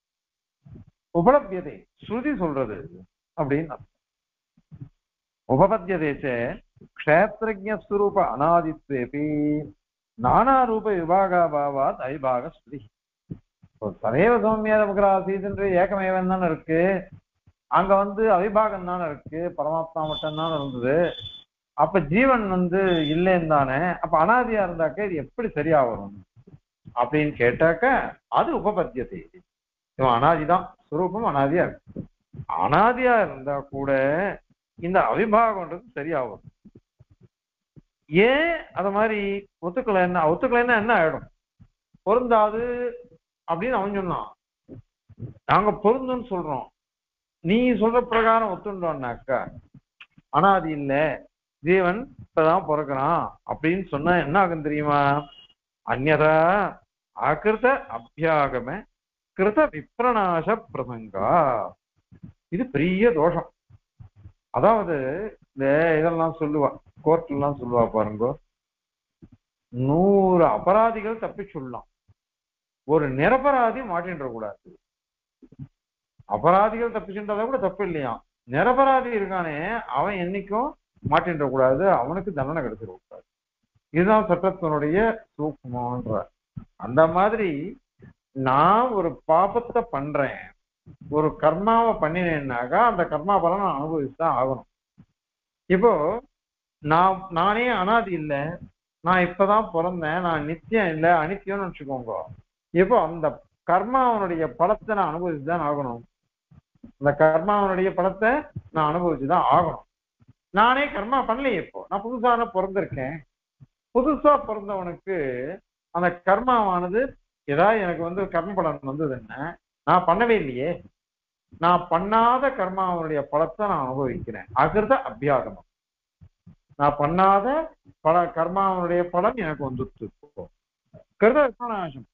உபலபியதை ஸ்ருதி சொல்றது அப்படின்னு. உபபத்தியதேச க்ஷேத்திரஜஸ்வரூப அநாதித்வேபி நானா ரூப விபாகாபாவாத் அவிபாக ஸ்ருதி. சதேவ சௌமியா நமக்கு ஏகமேவன் தானே இருக்கு, அங்க வந்து அவிபாகம் தானே இருக்கு, பரமாத்மா மட்டும் தானே இருந்தது. அப்ப ஜீவன் வந்து இல்லைன்னு தானே, அப்ப அனாதியா இருந்தாக்க இது எப்படி சரியா வரும் அப்படின்னு கேட்டாக்க அது உபபத்தியத்தை. இவன் அனாதிதான், சுரூபம் அனாதியா இருக்கு. அனாதியா இருந்தா கூட இந்த அவிபாகம்ன்றது சரியா வரும். ஏன் அத மாதிரி ஒத்துக்கலைன்னா, ஒத்துக்கலைன்னா என்ன ஆயிடும், பொருந்தாது அப்படின்னு அவன் சொன்னான். நாங்க பொருந்துன்னு சொல்றோம், நீ சொல்ற பிரகாரம் ஒத்துண்டோம்னாக்கா அனாதி இல்ல ஜீவன் இப்பதான் பிறக்கிறான் அப்படின்னு சொன்னா என்ன ஆகும் தெரியுமா, அந்நதா அகிருத அபியாகம கிருத விப்ரணாச பிரசங்கா. இது பெரிய தோஷம். அதாவது இந்த இதெல்லாம் சொல்லுவா, கோர்ட்ல எல்லாம் சொல்லுவா பாருங்க, நூறு அபராதிகள் தப்பி சொல்லலாம், ஒரு நிரபராதி மாட்டின்ற கூடாது. அபராதிகள் தப்பிச்சுன்றதை கூட தப்பு இல்லையா, நிரபராதி இருக்கானே அவன் என்னைக்கும் மாட்டின்ற கூடாது, அவனுக்கு தண்டனை கிடைச்சிட கூடாது. இதுதான் சட்டத்தினுடைய சூக்மன்ற. அந்த மாதிரி நான் ஒரு பாபத்தை பண்றேன், ஒரு கர்மாவை பண்ணினேன்னாக்கா அந்த கர்மா பலன் நான் அனுபவிச்சுதான் ஆகணும். இப்போ நான் நானே அனாதி இல்லை, நான் இப்பதான் பிறந்தேன், நான் நித்தியம் இல்லை அனித்தியம்னு வச்சுக்கோங்க. இப்போ அந்த கர்மாவனுடைய பலத்தை நான் அனுபவிச்சுதான் ஆகணும், அந்த கர்மாவனுடைய பலத்தை நான் அனுபவிச்சுதான் ஆகணும். நானே கர்மா பண்ணலையே, இப்போ நான் புதுசான பிறந்திருக்கேன். புதுசா பிறந்தவனுக்கு அந்த கர்மாவானது ஏதாவது எனக்கு வந்து கர்ம பலன் வந்தது என்ன, நான் பண்ணவே இல்லையே, நான் பண்ணாத கர்மாவனுடைய பலத்தை நான் அனுபவிக்கிறேன். அகிருத அபியாகமம், நான் பண்ணாத பல கர்மாவனுடைய பலன் எனக்கு வந்துட்டு கிருத விப்ரணாசம்.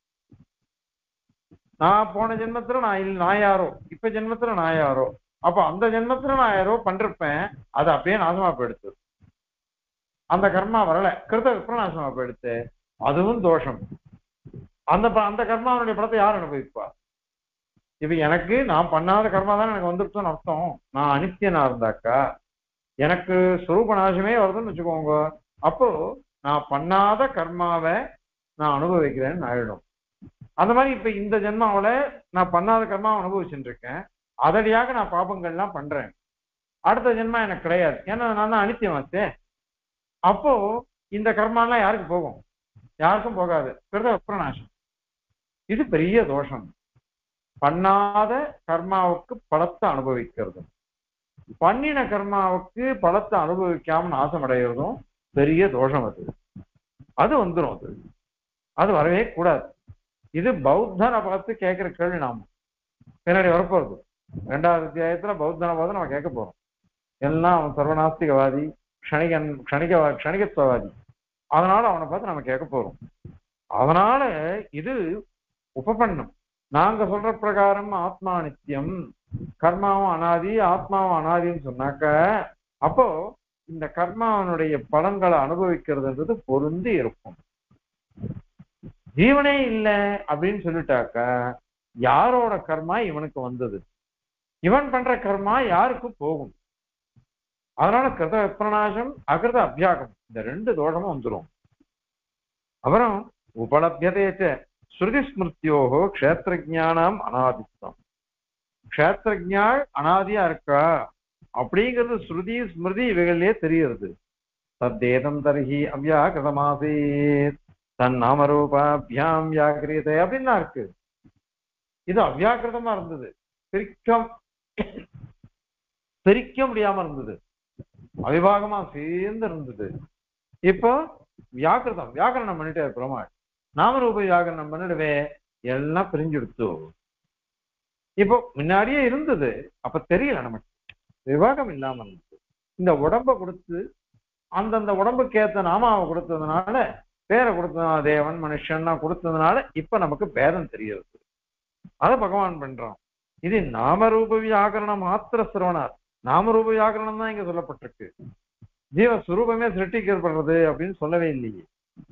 நான் போன ஜென்மத்துல நான் இல்லை, நான் யாரோ, இப்ப ஜென்மத்துல நான் யாரோ, அப்ப அந்த ஜென்மத்துல நான் யாரோ பண்றப்பேன், அது அப்படியே நாசமா போயிடுத்து, அந்த கர்மா வரல, கிருத விப்ரணாசமா போயிடுத்து, அதுவும் தோஷம். அந்த அந்த கர்மாவனுடைய படத்தை யார் அனுபவிப்பா? இப்ப எனக்கு நான் பண்ணாத கர்மா தானே எனக்கு வந்துருச்சுன்னு அர்த்தம். நான் அனித்தியனா இருந்தாக்கா எனக்கு சுரூப நாசமே வருதுன்னு வச்சுக்கோங்க, அப்போ நான் பண்ணாத கர்மாவை நான் அனுபவிக்கிறேன்னு ஆயிடும். அந்த மாதிரி இப்ப இந்த ஜென்மாவில நான் பண்ணாத கர்மாவை அனுபவிச்சுட்டு இருக்கேன், அதடியாக நான் பாபங்கள்லாம் பண்றேன். அடுத்த ஜென்மா எனக்கு கிடையாது, ஏன்னா நான் தான் அனித்தியமாச்சே. அப்போ இந்த கர்மாலாம் யாருக்கு போகும்? யாருக்கும் போகாது, கிருத விப்ரணாசம். இது பெரிய தோஷம். பண்ணாத கர்மாவுக்கு பலத்தை அனுபவிக்கிறதும் பண்ணின கர்மாவுக்கு பலத்தை அனுபவிக்காம நாசம் அடைகிறதும் பெரிய தோஷம். அது அது வந்துடும், அது அது வரவே கூடாது. இது பௌத்தனை பார்த்து கேட்கிற கேள்வி நாம பின்னாடி வரப்போறது. ரெண்டாவது அத்தியாயத்துல பௌத்தனை பார்த்து நம்ம கேட்க போறோம். எல்லாம் அவன் சர்வநாஸ்திகவாதி, க்ஷணிகன் க்ஷணிக க்ஷணிகத்துவவாதி, அதனால அவனை பார்த்து நம்ம கேட்க போறோம். அதனால இது உபபன்னம், நாங்க சொல்ற பிரகாரம் ஆத்மா நித்தியம், கர்மாவும் அனாதி, ஆத்மாவும் அனாதின்னு சொன்னாக்க, அப்போ இந்த கர்மாவனுடைய பலன்களை அனுபவிக்கிறதுன்றது பொருந்தி இருக்கும். ஜீவனே இல்லை அப்படின்னு சொல்லிட்டாக்க யாரோட கர்மா இவனுக்கு வந்தது, இவன் பண்ற கர்மா யாருக்கு போகும்? அதனால கிருத விப்ரநாசம் அகிருத அபியாகம் இந்த ரெண்டு தோஷமும் வந்துடும். அப்புறம் உபலபியதேச்ச ஸ்ருதி ஸ்மிருத்தியோகோ க்ஷேத்திரஜானாம் அனாதித்வம். க்ஷேத்திரஜாள் அனாதியா இருக்கா அப்படிங்கிறது ஸ்ருதி ஸ்மிருதி இவைகளிலே தெரிகிறது. தத்தேதம் தர்ஹி அவ்யாகிருதமாசே தன் நாமரூபாபியாம் வியாகிரியதை அப்படின்னா இருக்கு. இது அவ்யாக்கிருதமா இருந்தது, பிரிக்க பிரிக்க முடியாம இருந்தது, அவிபாகமா சேர்ந்து இருந்தது. இப்போ வியாக்கிருதம் வியாக்கரணம் பண்ணிட்டே இருக்கிறோமா, நாமரூப வியாக்கரணம் பண்ணிடுவே எல்லாம் பிரிஞ்சுடுத்து. இப்போ முன்னாடியே இருந்தது, அப்ப தெரியல நமக்கு, விவாகம் இல்லாம இருந்தது. இந்த உடம்ப கொடுத்து அந்தந்த உடம்புக்கு ஏத்த நாமாவை கொடுத்ததுனால, பேரை கொடுத்ததுனால, தேவன் மனுஷன்னா கொடுத்ததுனால இப்ப நமக்கு பேதம் தெரியுது. அதை பகவான் பண்றான். இது நாமரூப வியாகரணம் மாத்திர சிரவணார், நாமரூப வியாகரணம் தான் இங்க சொல்லப்பட்டிருக்கு. ஜீவ சுரூபமே சிருஷ்டிக்கப்படுறது அப்படின்னு சொல்லவே இல்லையே.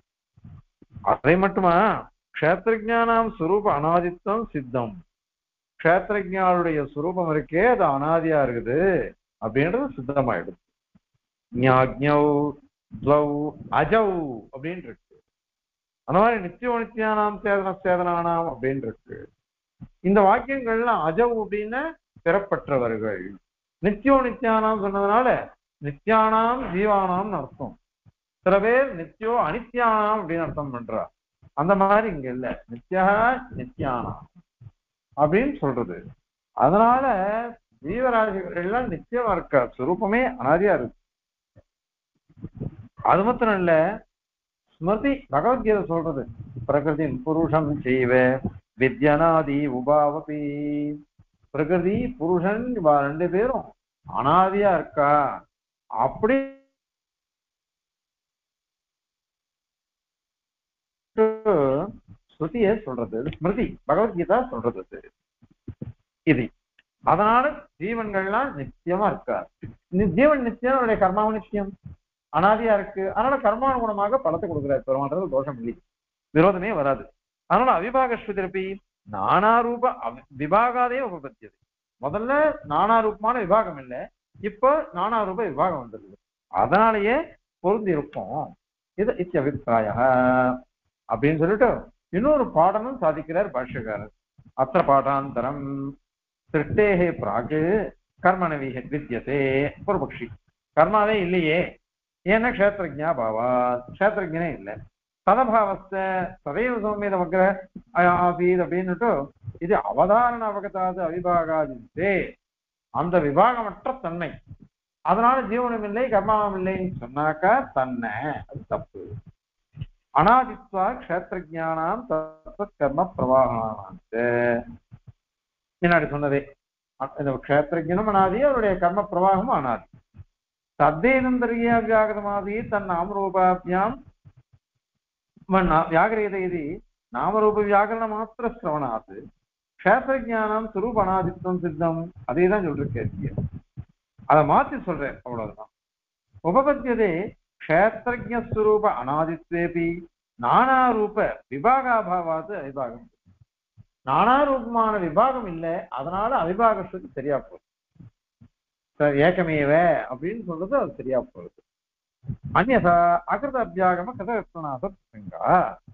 அதை மட்டுமா, க்ஷேத்திரஜானாம் சுரூப அனாதித்வம் சித்தம், க்ஷேத்திரஜானுடைய சுரூபம் இருக்கே அது அனாதியா இருக்குது அப்படின்றது சித்தமாயிடுது. ஞாக்ஞௌ துவௌ அஜௌ அப்படின்னு இருக்கு. அந்த மாதிரி நித்தியோ நித்தியானாம் சேதன சேதனானாம் அப்படின்னு இருக்கு. இந்த வாக்கியங்கள்லாம் அஜவ் அப்படின்னு பெறப்பட்டவர்கள், நித்தியோ நித்தியானாம் சொன்னதுனால நித்தியானாம் ஜீவானாம் அர்த்தம். சில பேர் நித்தியோ அனித்தியானாம் அப்படின்னு அர்த்தம் பண்றா. அந்த மாதிரி இங்க இல்ல, நித்தியா நித்தியானாம் அப்படின்னு சொல்றது. அதனால ஜீவராசிகள் எல்லாம் நித்தியமா இருக்கா, சுரூபமே அனாதியா இருக்கு. அது மாத்திரம் இல்ல, ஸ்மிருதி பகவத்கீதை சொல்றது பிரகிருதி புருஷம் செய்வ வித்யனாதி உபாவபி. பிரகிருதி புருஷன் ரெண்டு பேரும் அனாதியா இருக்கா அப்படி ஸ்ருதிய சொல்றது, ஸ்மிருதி பகவத்கீதா சொல்றது இது. அதனால ஜீவன்கள்லாம் நித்தியமா இருக்கா. ஜீவன் நித்தியம், அவருடைய கர்மாவும் நித்தியம், அனாதியா இருக்கு. அதனால கர்மானுகுணமாக பலத்தை கொடுக்குறாரு பெருமான்றது தோஷம் இல்லை, விரோதமே வராது. அதனால அவிபாக ஸ்ருதிரப்பி நானாரூப விபாகாதே உபபத்தியது. முதல்ல நானாரூபமான விபாகம் இல்லை, இப்ப நானாரூப விபாகம் வந்துருது. அதனாலேயே பொருந்தி இருக்கும். இது இத்தியபிப்பிராய அப்படின்னு சொல்லிட்டு இன்னொரு பாடமும் சாதிக்கிறார் பாஷ்யக்காரர். அத்த பாடாந்தரம் சிருஷ்டேகே பிராகு கர்மணவி வித்தியதே. பூர்வபக்ஷி, கர்மாவே இல்லையே, ஏன்னா க்ஷேத்திரஜா பாவா, க்ஷேத்திரஜனே இல்லை. ததபாவஸ்த சதைவ சௌமிய மக்ர ஆசீத் அப்படின்னுட்டு இது அவதாரண அவகதாது அவிபாகாதித்தே, அந்த விபாகமற்ற தன்மை. அதனால ஜீவனம் இல்லை கர்மாவும் இல்லைன்னு சொன்னாக்கா தன்னை, அது தப்பு. அனாதித்வா க்ஷேத்திரஜானாம் தத்துவ கர்ம பிரவாகனாம். முன்னாடி சொன்னதே, இந்த க்ஷேத்திரஜனும் அனாதி, அவருடைய கர்ம பிரவாகமும் அனாதி. தத்தேனந்தரிய வியாகிரமாதி தன் நாமரூபாபியாம் வியாகிரியதை இது நாமரூப வியாகரண மாத்திர சிரவணாது க்ஷேத்திரஜானம் சுரூப அனாதித்வம் சித்தம். அதே தான் சொல்லிருக்கேன், அதை மாத்தி சொல்றேன், அவ்வளவுதான். உபபத்தியதே க்ஷேத்திரஜஸ்வரூப அனாதித்வேபி நானாரூப விபாகாபாவாது அவிபாகம். நானாரூபமான விபாகம் இல்லை, அதனால அவிபாகத்துக்கு சரியா போகுது. ஏக்கமேவ அப்படின்னு சொல்றது அது சரியா போகுது. அந்நதா அகிருத அபியாகம கதா.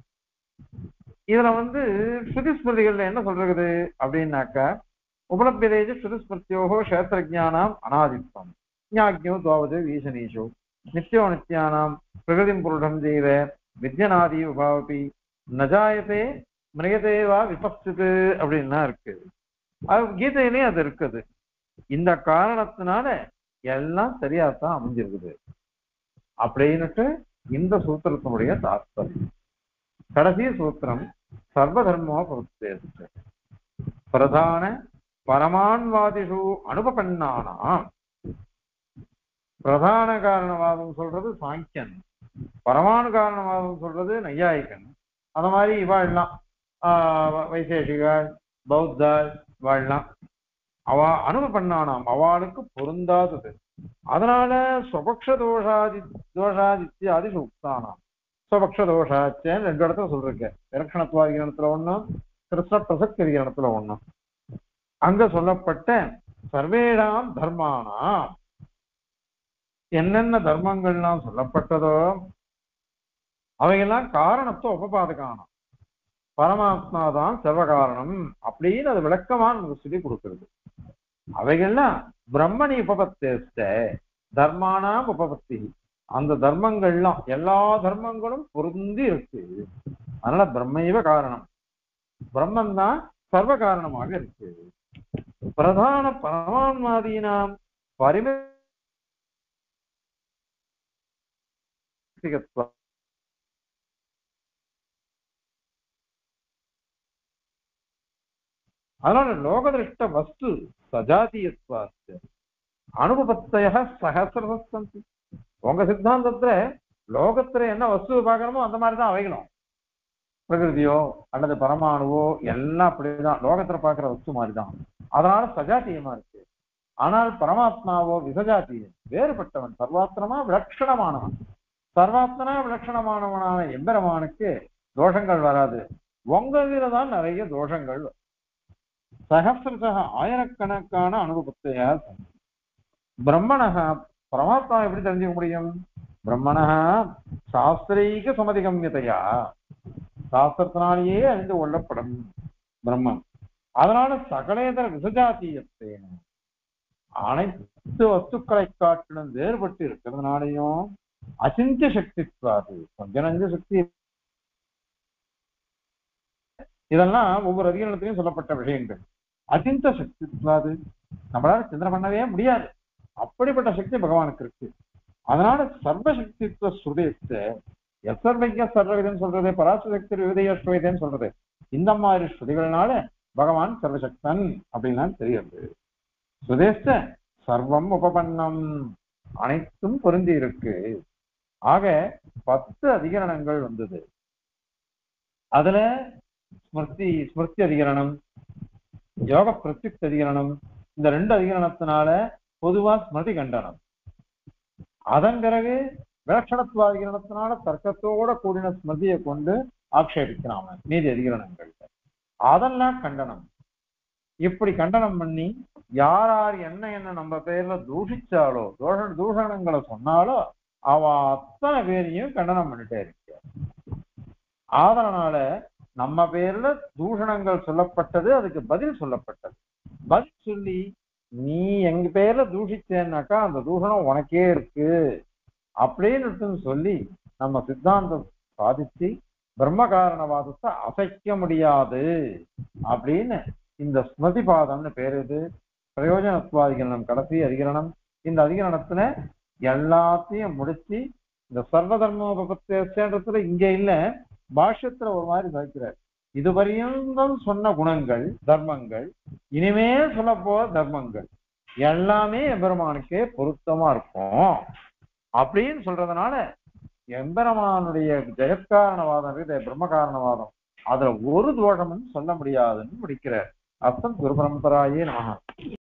இதுல வந்து ஸ்ருதி ஸ்மிருதிகள்ல என்ன சொல்றது அப்படின்னாக்கா, உபலபியதேஜ ஸ்ருதி ஸ்மிருத்தியோகோ க்ஷேத்திரஜானாம் அனாதித்வம் ஞாக்ஞோ துவாவது வீசனீஷோ நித்தியோ நித்தியானாம் பிரகிருதிம் புருஷம் ஜெய்வ வித்யநாதி உபாவபி நஜாயதே மிருகதேவா விபஸ்து அப்படின்னா இருக்கு. அது கீதையிலேயே அது இருக்குது. இந்த காரணத்தினால எல்லாம் சரியாத்தான் அமைஞ்சிருக்குது அப்படின்னுட்டு இந்த சூத்திரத்தினுடைய தாத்பரியம். கடைசி சூத்திரம் சர்வதர்மோ பிரத்யேக பிரதான பரமான்வாதிஷு அனுபபன்னானாம். பிரதான காரணவாதம் சொல்றது சாங்கியன், பரமானு காரணவாதம் சொல்றது நையாயிகன். அந்த மாதிரி இவா எல்லாம் ஆஹ் வைசேஷிகள் பௌத்த வாழலாம் அவ அனுபவ பண்ணானாம் அவளுக்கு பொருந்தாதது. அதனால ஸ்வபக்ஷ தோஷாதி தோஷாதித்யாதி சுக்தானாம். ஸ்வபக்ஷ தோஷாச்சேன்னு ரெண்டு இடத்துல சொல்றேன். விலட்சணத்துவாதிகரணத்துல ஒண்ணும் கிருஷ்ண பிரசக்தி அதிகரணத்துல ஒண்ணும். அங்க சொல்லப்பட்ட சர்வேடாம் தர்மானாம் என்னென்ன தர்மங்கள்லாம் சொல்லப்பட்டதோ அவையெல்லாம் காரணத்தை உபபாதகானம். பரமாத்மா தான் சர்வகாரணம் அப்படின்னு அது விளக்கமா நமக்கு சொல்லி கொடுக்கிறது. அவைகள்லாம் பிரம்மணி உபபத்தேஸ்ட தர்மானாம் உபபத்தி. அந்த தர்மங்கள்லாம் எல்லா தர்மங்களும் பொருந்தி இருக்கு. அதனால பிரம்மைவ காரணம், பிரம்மன் தான் சர்வ காரணமாக இருக்கு. பிரதான பரமான்மாதீனாம் பரிமே அதனால லோகதிருஷ்ட வஸ்து சஜாத்தியத்வாஸ்து அனுபவத்தைய சகசிரசந்தி. உங்க சித்தாந்தத்துல லோகத்துல என்ன வஸ்து பார்க்கணுமோ அந்த மாதிரிதான் அவைகளும். பிரகிருதியோ அல்லது பரமாணுவோ எல்லாம் அப்படிதான் லோகத்துல பார்க்கிற வஸ்து மாதிரிதான். அதனால சஜாத்தியமா இருக்கு. ஆனால் பரமாத்மாவோ விசஜாத்தியம், வேறுபட்டவன், சர்வாத்மனா விலட்சணமானவன். சர்வாத்மனா விலட்சணமானவனான எம்பெருமானுக்கு தோஷங்கள் வராது. உங்க இதுலதான் நிறைய தோஷங்கள். சகசிரசக ஆயிரக்கணக்கான அனுபவத்தைய பிரம்மணக பரமாத்மா எப்படி தெரிஞ்சுக்க முடியும்? பிரம்மணக சாஸ்திரீக சமதிகமியதையா, சாஸ்திரத்தினாலேயே அறிந்து கொள்ளப்படும் பிரம்மன். அதனால சகலேதர விசஜாத்தியத்தேன அனைத்து வஸ்துக்களை காட்டிலும் வேறுபட்டு இருக்கிறதுனாலையும் அசிந்திய சக்தித்வாது, கொஞ்ச நஞ்ச சக்தி. இதெல்லாம் ஒவ்வொரு அதிகாரத்திலையும் சொல்லப்பட்ட விஷயங்கள். அசிந்த சக்தித்வாது, நம்மளால சிந்தனை பண்ணவே முடியாது. அப்படிப்பட்ட சக்தி பகவானுக்கு இருக்கு. அதனால சர்வசக்தித்துவ ஸ்ருதேத்த எசர்வைக்க சர்வவிதன்னு சொல்றது, பராசக்தி விதயஸ்வதன்னு சொல்றது, இந்த மாதிரி ஸ்ருதிகள்னால பகவான் சர்வசக்தன் அப்படின்னா தெரியுது. சுதேஷ்ட சர்வம் உபபன்னம், அனைத்தும் பொருந்தி இருக்கு. ஆக பத்து அதிகரணங்கள் வந்தது. அதுல ஸ்மிருதி ஸ்மிருதி அதிகரணம், யோக பிரத்யுக்த அதிகரணம், இந்த ரெண்டு அதிகரணத்தினால பொதுவா ஸ்மிருதி கண்டனம். அதன் பிறகு விலட்சணத்துவாதிகரணத்தினால தர்க்கத்தோட கூடின ஸ்மிருதியை கொண்டு ஆக்ஷேபிக்கிறாம மீதி அதிகரணங்கள். அதெல்லாம் கண்டனம். இப்படி கண்டனம் பண்ணி யார் யார் என்ன என்ன நம்ம பேர்ல தூஷிச்சாலோ, தோஷ தூஷணங்களை சொன்னாலோ அவ அத்தனை பேரையும் கண்டனம் பண்ணிட்டே இருக்க. அதனால நம்ம பேர்ல தூஷணங்கள் சொல்லப்பட்டது, அதுக்கு பதில் சொல்லப்பட்டது. பதில் சொல்லி நீ எங்க பேர்ல தூஷிச்சேன்னாக்கா அந்த தூஷணம் உனக்கே இருக்கு அப்படின்னு சொல்லி நம்ம சித்தாந்தம் சாதிச்சு பிரம்ம காரணவாதத்தை அசைக்க முடியாது அப்படின்னு இந்த ஸ்மிருதி பாதம்னு பேரு. இது பிரயோஜனத்துவாதிகரணம் கடைசி அதிகரணம். இந்த அதிகரணத்துல எல்லாத்தையும் முடிச்சு இந்த சர்வ தர்மோபத்தேசத்துல இங்க இல்ல, பாஷ்யத்துல ஒரு மாதிரி வைக்கிறார். இதுவரையும் சொன்ன குணங்கள் தர்மங்கள், இனிமே சொல்ல போற தர்மங்கள் எல்லாமே எம்பெருமானுக்கே பொருத்தமா இருக்கும் அப்படின்னு சொல்றதுனால எம்பெருமானுடைய ஜெயத்காரணவாதம் பிரம்ம காரணவாதம் அதுல ஒரு தோஷமும் சொல்ல முடியாதுன்னு முடிக்கிறார். அர்த்தம் குரு பரம்பராயே நமஹ.